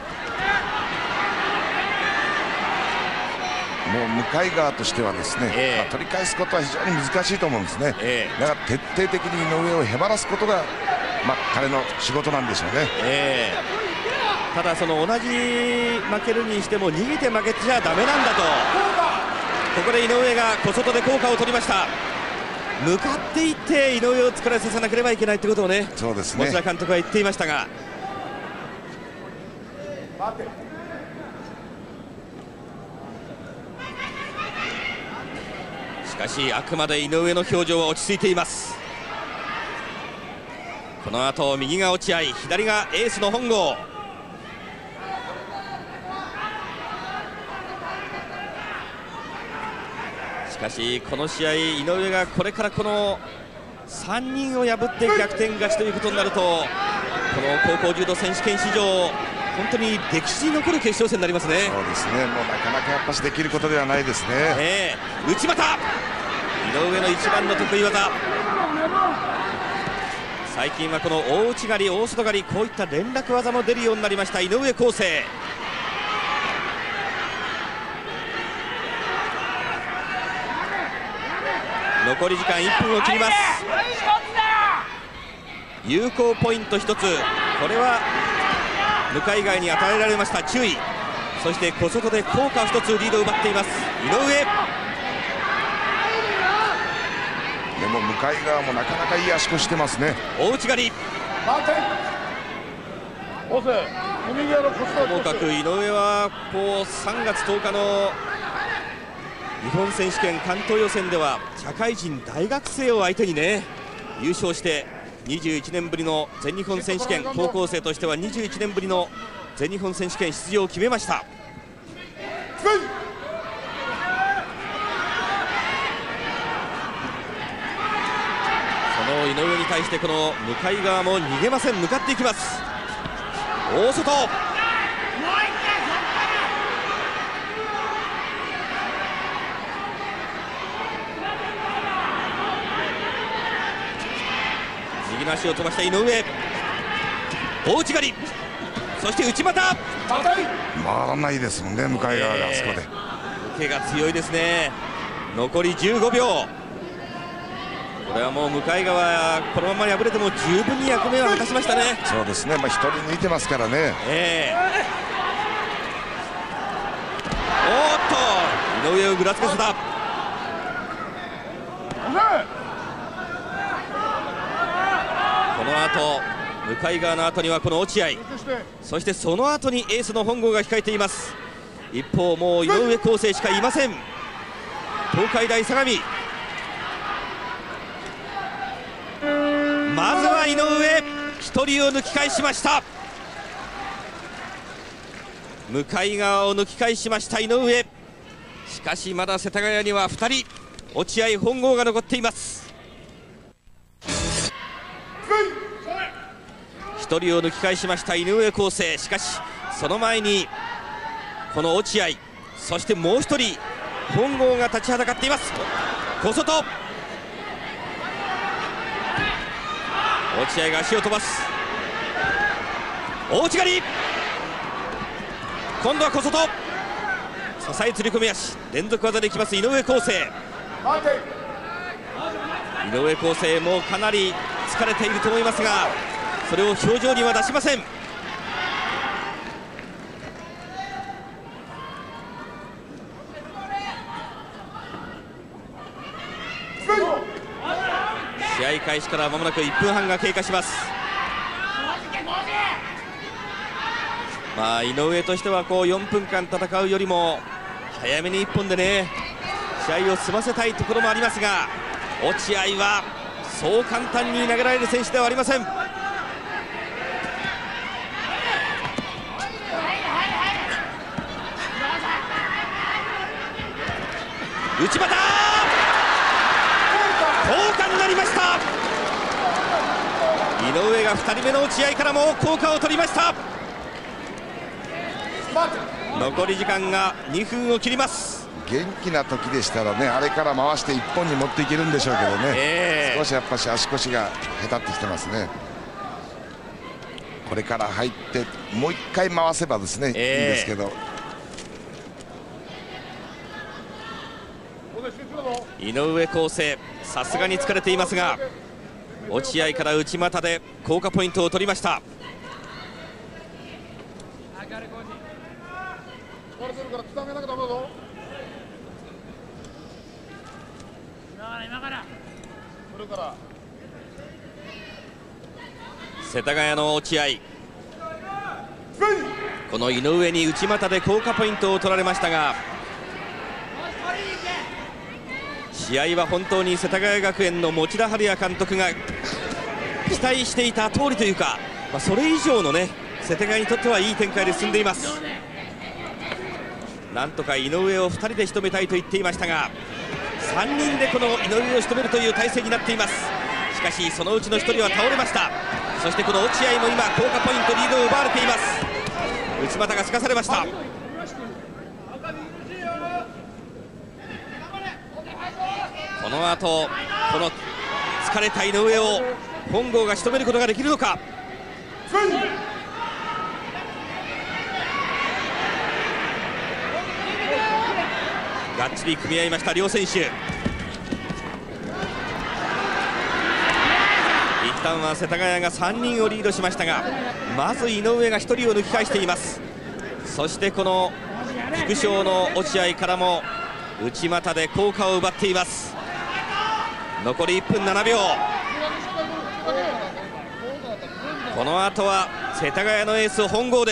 もう向川としてはですね、えーまあ、取り返すことは非常に難しいと思うんですね、えー、だから徹底的に井上をへばらすことが、まあ、彼の仕事なんでしょうね、 えー、ただその同じ負けるにしても逃げて負けちゃダメなんだと、ここで井上が小外で効果を取りました。向かっていって井上を疲れさせなければいけないということをね、 そうですね、 持田監督は言っていましたが、しかしあくまで井上の表情は落ち着いています。この後右が落合、左がエースの本郷。しかしこの試合井上がこれからこのさんにんを破って逆転勝ちということになると、この高校柔道選手権史上本当に歴史に残る決勝戦になりますね。 そうですね、もうなかなかやっぱしできることではないですね、 えー、内股、井上の一番の得意技。最近はこの大内刈り、大外刈り、こういった連絡技も出るようになりました井上康生。残り時間いっぷんを切ります。有効ポイントひとつ、これは向川に与えられました注意。そして小外で効果をひとつリードを奪っています井上。 でも向川もなかなかいい足腰してますね。 大内刈り、ともかく井上はこうさんがつとおかの日本選手権関東予選では社会人大学生を相手にね優勝して、にじゅういちねんぶりの全日本選手権、高校生としてはにじゅういちねんぶりの全日本選手権出場を決めました。その井上に対してこの向川も逃げません、向かっていきます。大外、右の足を飛ばした井上、大内刈り、そして内股、 回らないですもんね向川があそこで、 受けが強いですね。残りじゅうごびょう、これはもう向川このまま敗れても十分に役目を果たしましたね。 そうですね、まあ一人抜いてますからね、 えー、おーっと井上をぐらつかせた。この後向川の後にはこの落合、そしてその後にエースの本郷が控えています。一方もう井上康生しかいません東海大相模。まずは井上ひとりを抜き返しました。向川を抜き返しました井上。しかしまだ世田谷にはふたり、落合、本郷が残っています。ひとりを抜き返しました井上康生。しかしその前にこの落合、 そしてもう一人本郷が立ちはだかっています。小外、落合が足を飛ばす。大内刈り、今度は小外、支え釣り込み足、連続技でいきます井上康生。井上康生もかなり疲れていると思いますが、それを表情には出しません。試合開始からまもなくいっぷんはんが経過します。まあ井上としてはこうよんぷんかん戦うよりも早めにいっぽんでね試合を済ませたいところもありますが、落合はそう簡単に投げられる選手ではありません。内股、効果になりました。井上がふたりめの落合からも効果を取りました。残り時間がにふんを切ります。 元気な時でしたらね、あれから回していっぽんに持っていけるんでしょうけどね、えー、少しやっぱし足腰がへたってきてますね。これから入ってもういっかい回せばですね、えー、いいんですけど。 井上康生さすがに疲れていますが、落合から内股で効果ポイントを取りました。世田谷の落合、この井上に内股で効果ポイントを取られましたが、試合は本当に世田谷学園の持田春也監督が期待していた通りというか、まあ、それ以上のね世田谷にとってはいい展開で進んでいます。なんとか井上をふたりで仕留めたいと言っていましたが、さんにんでこの井上を仕留めるという体制になっています。しかしそのうちのひとりは倒れました。そしてこの落合も今効果ポイントリードを奪われています。内股がすかされました。この後この疲れた井上を本郷が仕留めることができるのか。がっちり組み合いました両選手。一旦は世田谷がさんにんをリードしましたが、まず井上がひとりを抜き返しています。そしてこの副将の落合からも内股で効果を奪っています。残りいっぷんななびょう。この後は世田谷のエース本郷です。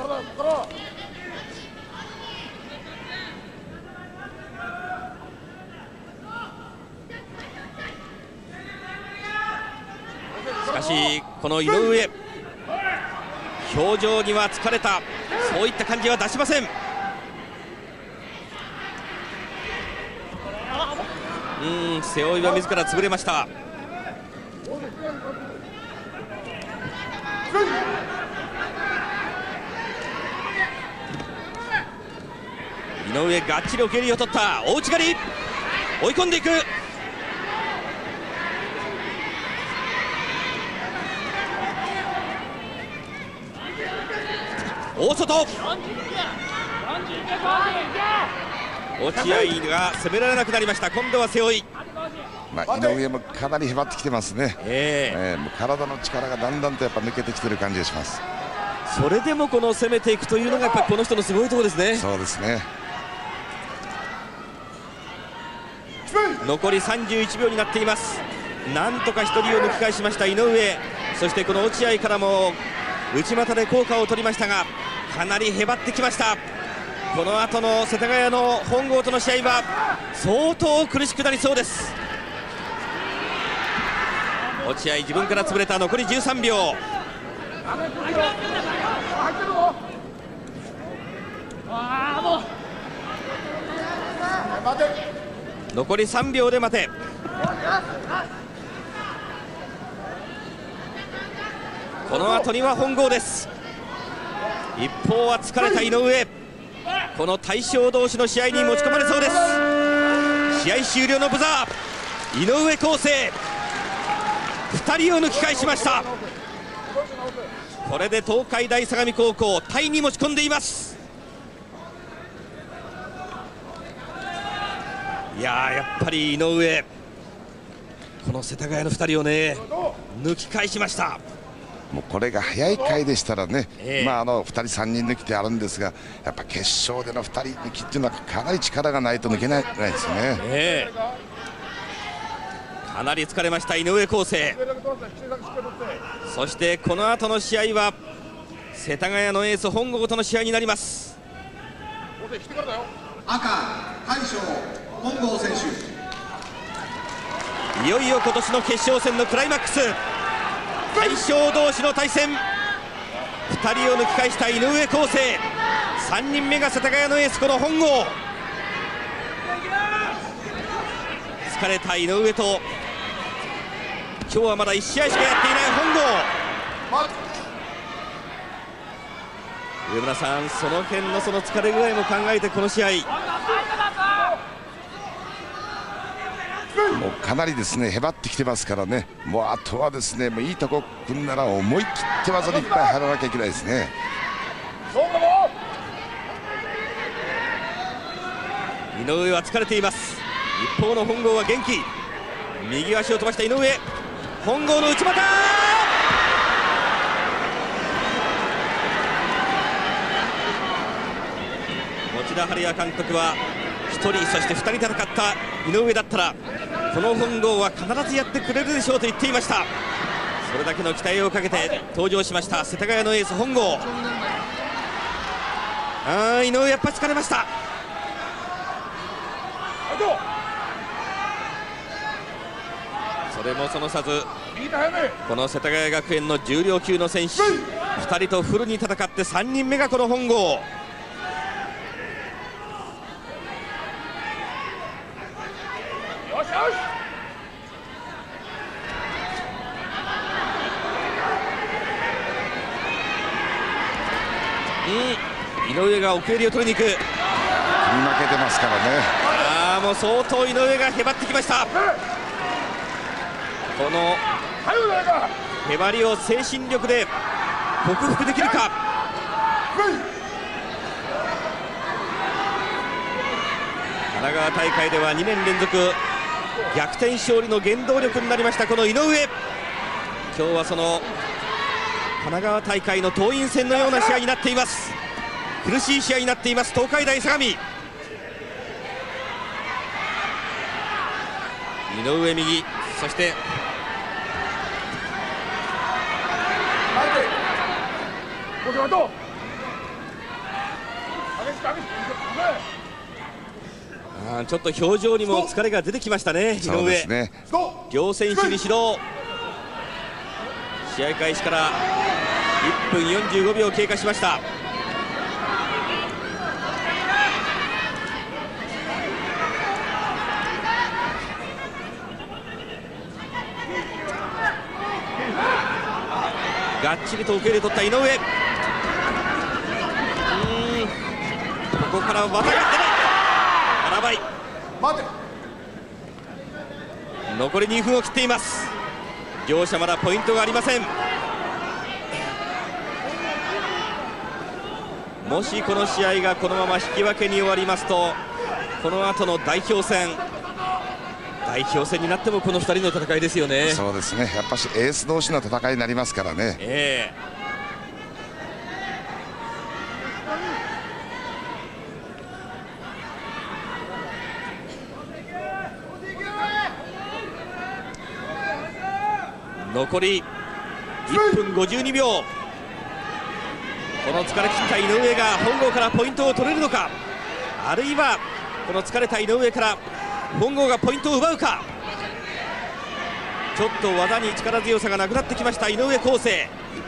しかしこの井上、表情には疲れた、そういった感じは出しません。うん、背負いは自ら潰れました。井上がっちり受け襟を取った。大内刈り、追い込んでいく。大外、落合が攻められなくなりました。今度は背負い、 まあ、井上もかなりへばってきてますね、えーえー、もう体の力がだんだんとやっぱ抜けてきてる感じがします。 それでもこの攻めていくというのがやっぱりこの人のすごいところですね。 そうですね。 残りさんじゅういちびょうになっています。なんとかひとりを抜き返しました井上。そしてこの落合からも内股で効果を取りましたが、かなりへばってきました。この後の世田谷の本郷との試合は相当苦しくなりそうです。落合自分から潰れた。残りじゅうさんびょう。残りさんびょうで待て。この後には本郷です。一方は疲れた井上、 この大将同士の試合に持ち込まれそうです。試合終了のブザー、井上康生ふたりを抜き返しました。これで東海大相模高校タイに持ち込んでいます。いやー、やっぱり井上、この世田谷のふたりをね抜き返しました。 もうこれが早い回でしたらね、 えー、 まああのふたりさんにん抜きであるんですが、やっぱ決勝でのふたり抜きっていうのはかなり力がないと抜けないないですよね。 えー、かなり疲れました井上康生。そしてこの後の試合は世田谷のエース本郷との試合になります。 赤大将本郷選手、いよいよ今年の決勝戦のクライマックス、大将同士の対戦、ふたりを抜き返した井上康生、さんにんめが世田谷のエースこの本郷。疲れた井上と今日はまだいち試合しかやっていない本郷。上村さん、その辺のその疲れ具合も考えてこの試合もうかなりですねへばってきてますからね、もうあとはですねもういいとこ組んだら思い切って技にいっぱい入らなきゃいけないですね。 井上は疲れています。一方の本郷は元気。右足を飛ばした井上、本郷の内股、持田春也監督はひとりそしてふたり戦った井上だったらこの本郷は必ずやってくれるでしょうと言っていました。それだけの期待をかけて登場しました世田谷のエース本郷。あー、井上やっぱり疲れました。それもそのさず、この世田谷学園の重量級の選手ふたりとフルに戦ってさんにんめがこの本郷。うん、井上が奥襟を取りに行く。 組み負けてますからね。 ああ、もう相当井上がへばってきました。このへばりを精神力で克服できるか。神奈川大会ではにねん連続逆転勝利の原動力になりましたこの井上。今日はその神奈川大会の桐蔭戦のような試合になっています。苦しい試合になっています東海大相模。井上右、そしてあちょっと表情にも疲れが出てきましたね井上、ね、両選手に指導。試合開始からいっぷんよんじゅうごびょう経過しました。がっちりと受け入れ取った井上。うーん、ここから技が出ない。はらばい。残りにふんを切っています。両者まだポイントがありません。もしこの試合がこのまま引き分けに終わりますと、この後の代表戦代表戦になってもこのふたりの戦いですよね。 そうですね、やっぱしエース同士の戦いになりますからね。 えー、残りいっぷんごじゅうにびょう。この疲れ切った井上が本郷からポイントを取れるのか、あるいはこの疲れた井上から本郷がポイントを奪うか。ちょっと技に力強さがなくなってきました井上康生。おー、右の小外、いい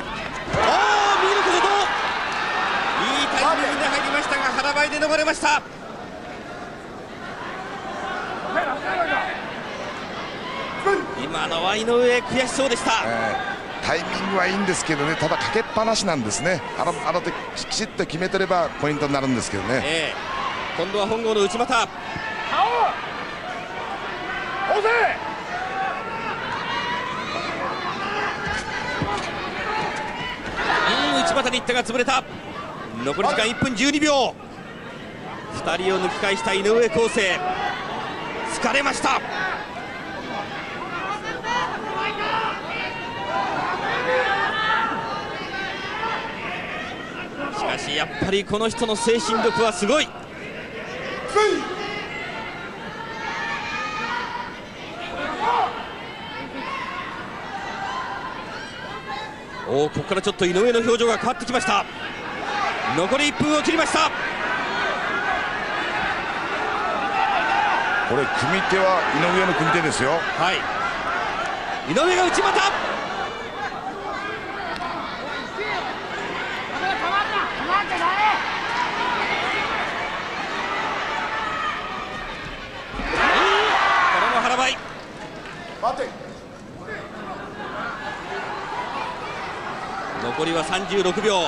タイミングで入りましたが腹ばいで逃れました。今のは井上悔しそうでした。 タイミングはいいんですけどね、ただかけっぱなしなんですね。あのあの時きちっと決めてればポイントになるんですけどね、 えー、今度は本郷の内股、うん、内股に行ったが潰れた。残り時間いっぷんじゅうにびょう、ふたりを抜き返した井上康生、疲れました。しかしやっぱりこの人の精神力はすごい。おお、ここからちょっと井上の表情が変わってきました。残りいっぷんを切りました。 これ組み手は井上の組み手ですよ。 はい、井上が内股、残りはさんじゅうろくびょう。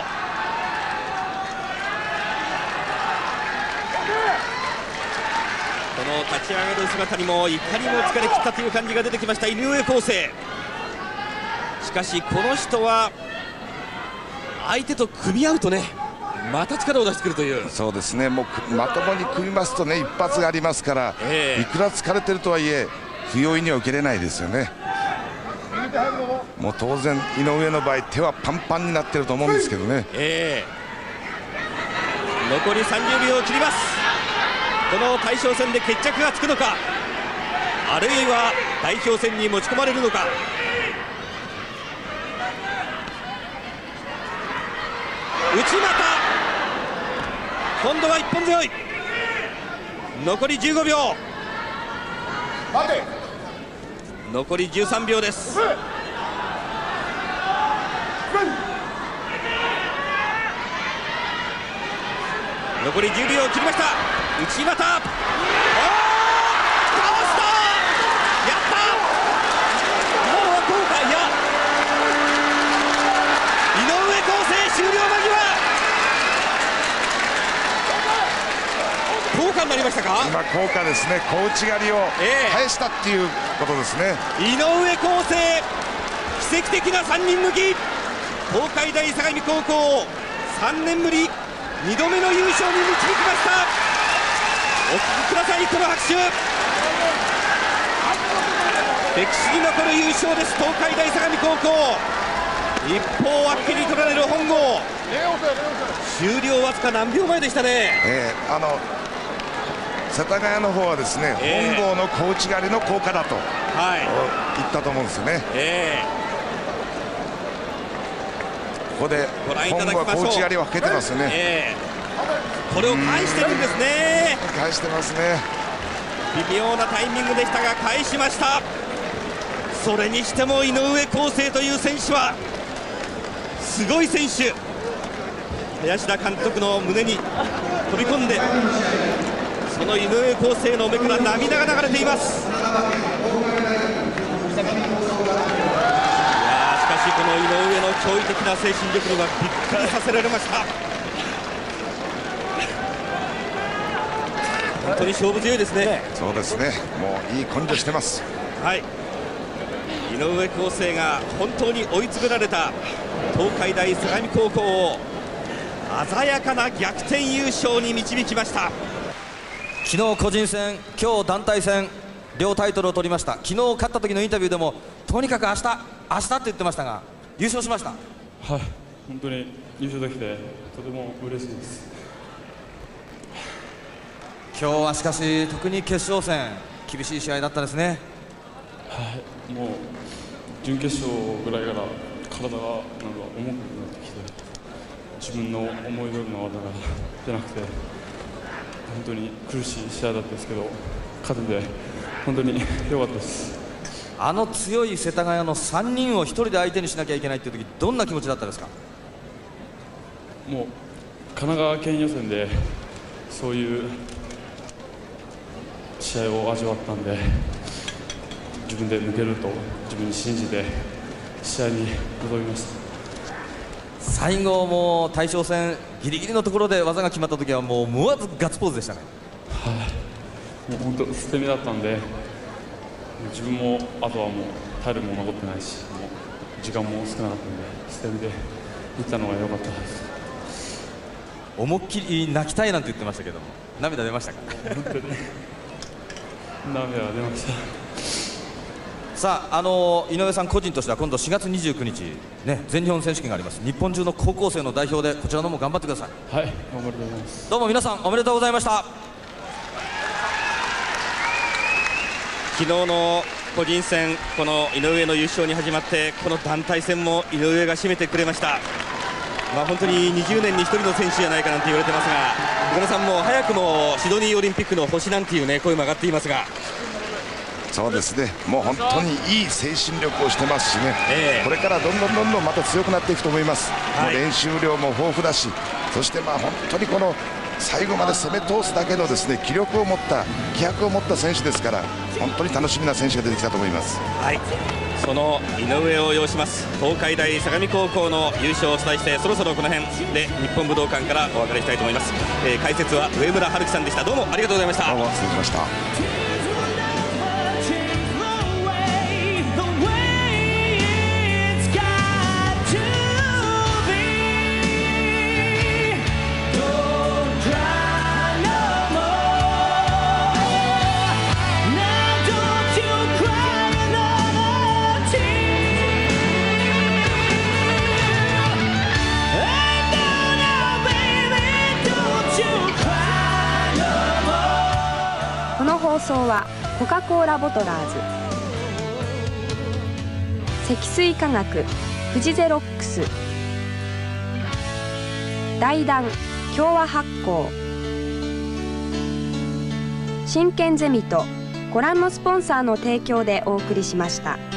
この立ち上がる姿にもいかにも疲れ切ったという感じが出てきました井上康生。しかしこの人は相手と組み合うとね、また力を出してくるという。そうですね、もうまともに組みますとね、一発がありますから、えー、いくら疲れてるとはいえ不用意には受けれないですよね。もう当然井上の場合手はパンパンになってると思うんですけどね、えー、残りさんじゅうびょうを切ります。この大将戦で決着がつくのか、あるいは代表戦に持ち込まれるのか。内股、今度は一本背負い。残りじゅうごびょう、待て、残りじゅうさんびょうです。残りじゅうびょうを切りました。内股、おー、かわした、やった、もう後悔や、井上康生終了間際、効果になりましたか。今効果ですね、小内刈りを返したっていうことですね、えー、井上康生奇跡的なさんにん抜き、東海大相模高校さんねんぶりにどめの優勝に導きました。お聞きください、この拍手。歴史に残る優勝です、東海大相模高校。一方はっきり取られる本郷、終了わずか何秒前でしたね。えー、あの世田谷の方はですね、えー、本郷の小内刈りの効果だと、はい、言ったと思うんですよね。えーここで本郷は小内刈りをかけてますよね、えー、これを返してるんですね。返してますね。微妙なタイミングでしたが返しました。それにしても井上康生という選手はすごい選手。林田監督の胸に飛び込んで、その井上康生の目から涙が流れています。この井上の驚異的な精神力にはびっくりさせられました。本当に勝負強いですね。そうですね、もういい根性してます。はい、井上康生が本当に追い詰められた東海大相模高校を鮮やかな逆転優勝に導きました。 昨日個人戦、今日団体戦、両タイトルを取りました。昨日勝った時のインタビューでもとにかく明日明日って言ってましたが、優勝しました。はい、 本当に優勝できてとても嬉しいです。 今日はしかし特に決勝戦厳しい試合だったですね。 はい、もう準決勝ぐらいから体がなんか重くなってきて、自分の思い通りの技が出なくて本当に苦しい試合だったんですけど、勝てて本当に良かったです。 あの強い世田谷のさんにんをひとりで相手にしなきゃいけないという時、どんな気持ちだったですか。 もう神奈川県予選でそういう試合を味わったんで、自分で抜けると自分に信じて試合に臨みました。 最後も大将戦ギリギリのところで技が決まった時はもう思わずガッツポーズでしたね。 はい、もう本当捨て身だったんで、自分もあとはもう体力も残ってないし、もう時間も少なかったんで捨て身で打ったのが良かったです。 思いっきり泣きたいなんて言ってましたけども、涙出ましたか？ 本当に涙が出ました。 さあ、あの井上さん個人としては今度しがつにじゅうくにち、ね、全日本選手権があります。日本中の高校生の代表でこちらのも頑張ってください。 はい、頑張りたいと思います。 どうも皆さんおめでとうございました。 昨日の個人戦、この井上の優勝に始まって、この団体戦も井上が締めてくれました。まあ、本当ににじゅうねんにひとりの選手じゃないかなんて言われてますが、岡田さんも早くもシドニーオリンピックの星なんていう、ね、声も上がっていますが。 そうですね、もう本当にいい精神力をしてますしね、 えー、 これからどんどんどんどんまた強くなっていくと思います。 はい、 もう練習量も豊富だし、そしてまあ本当にこの最後まで攻め通すだけのですね気力を持った気迫を持った選手ですから、本当に楽しみな選手が出てきたと思います。 はい、その井上を擁します東海大相模高校の優勝をお伝えして、そろそろこの辺で日本武道館からお別れしたいと思います。えー、解説は上村春樹さんでした。どうもありがとうございました。 どうも失礼しました。 この放送はコカ・コーラボトラーズ、積水化学、富士ゼロックス、大団共和発酵、真剣ゼミとご覧のスポンサーの提供でお送りしました。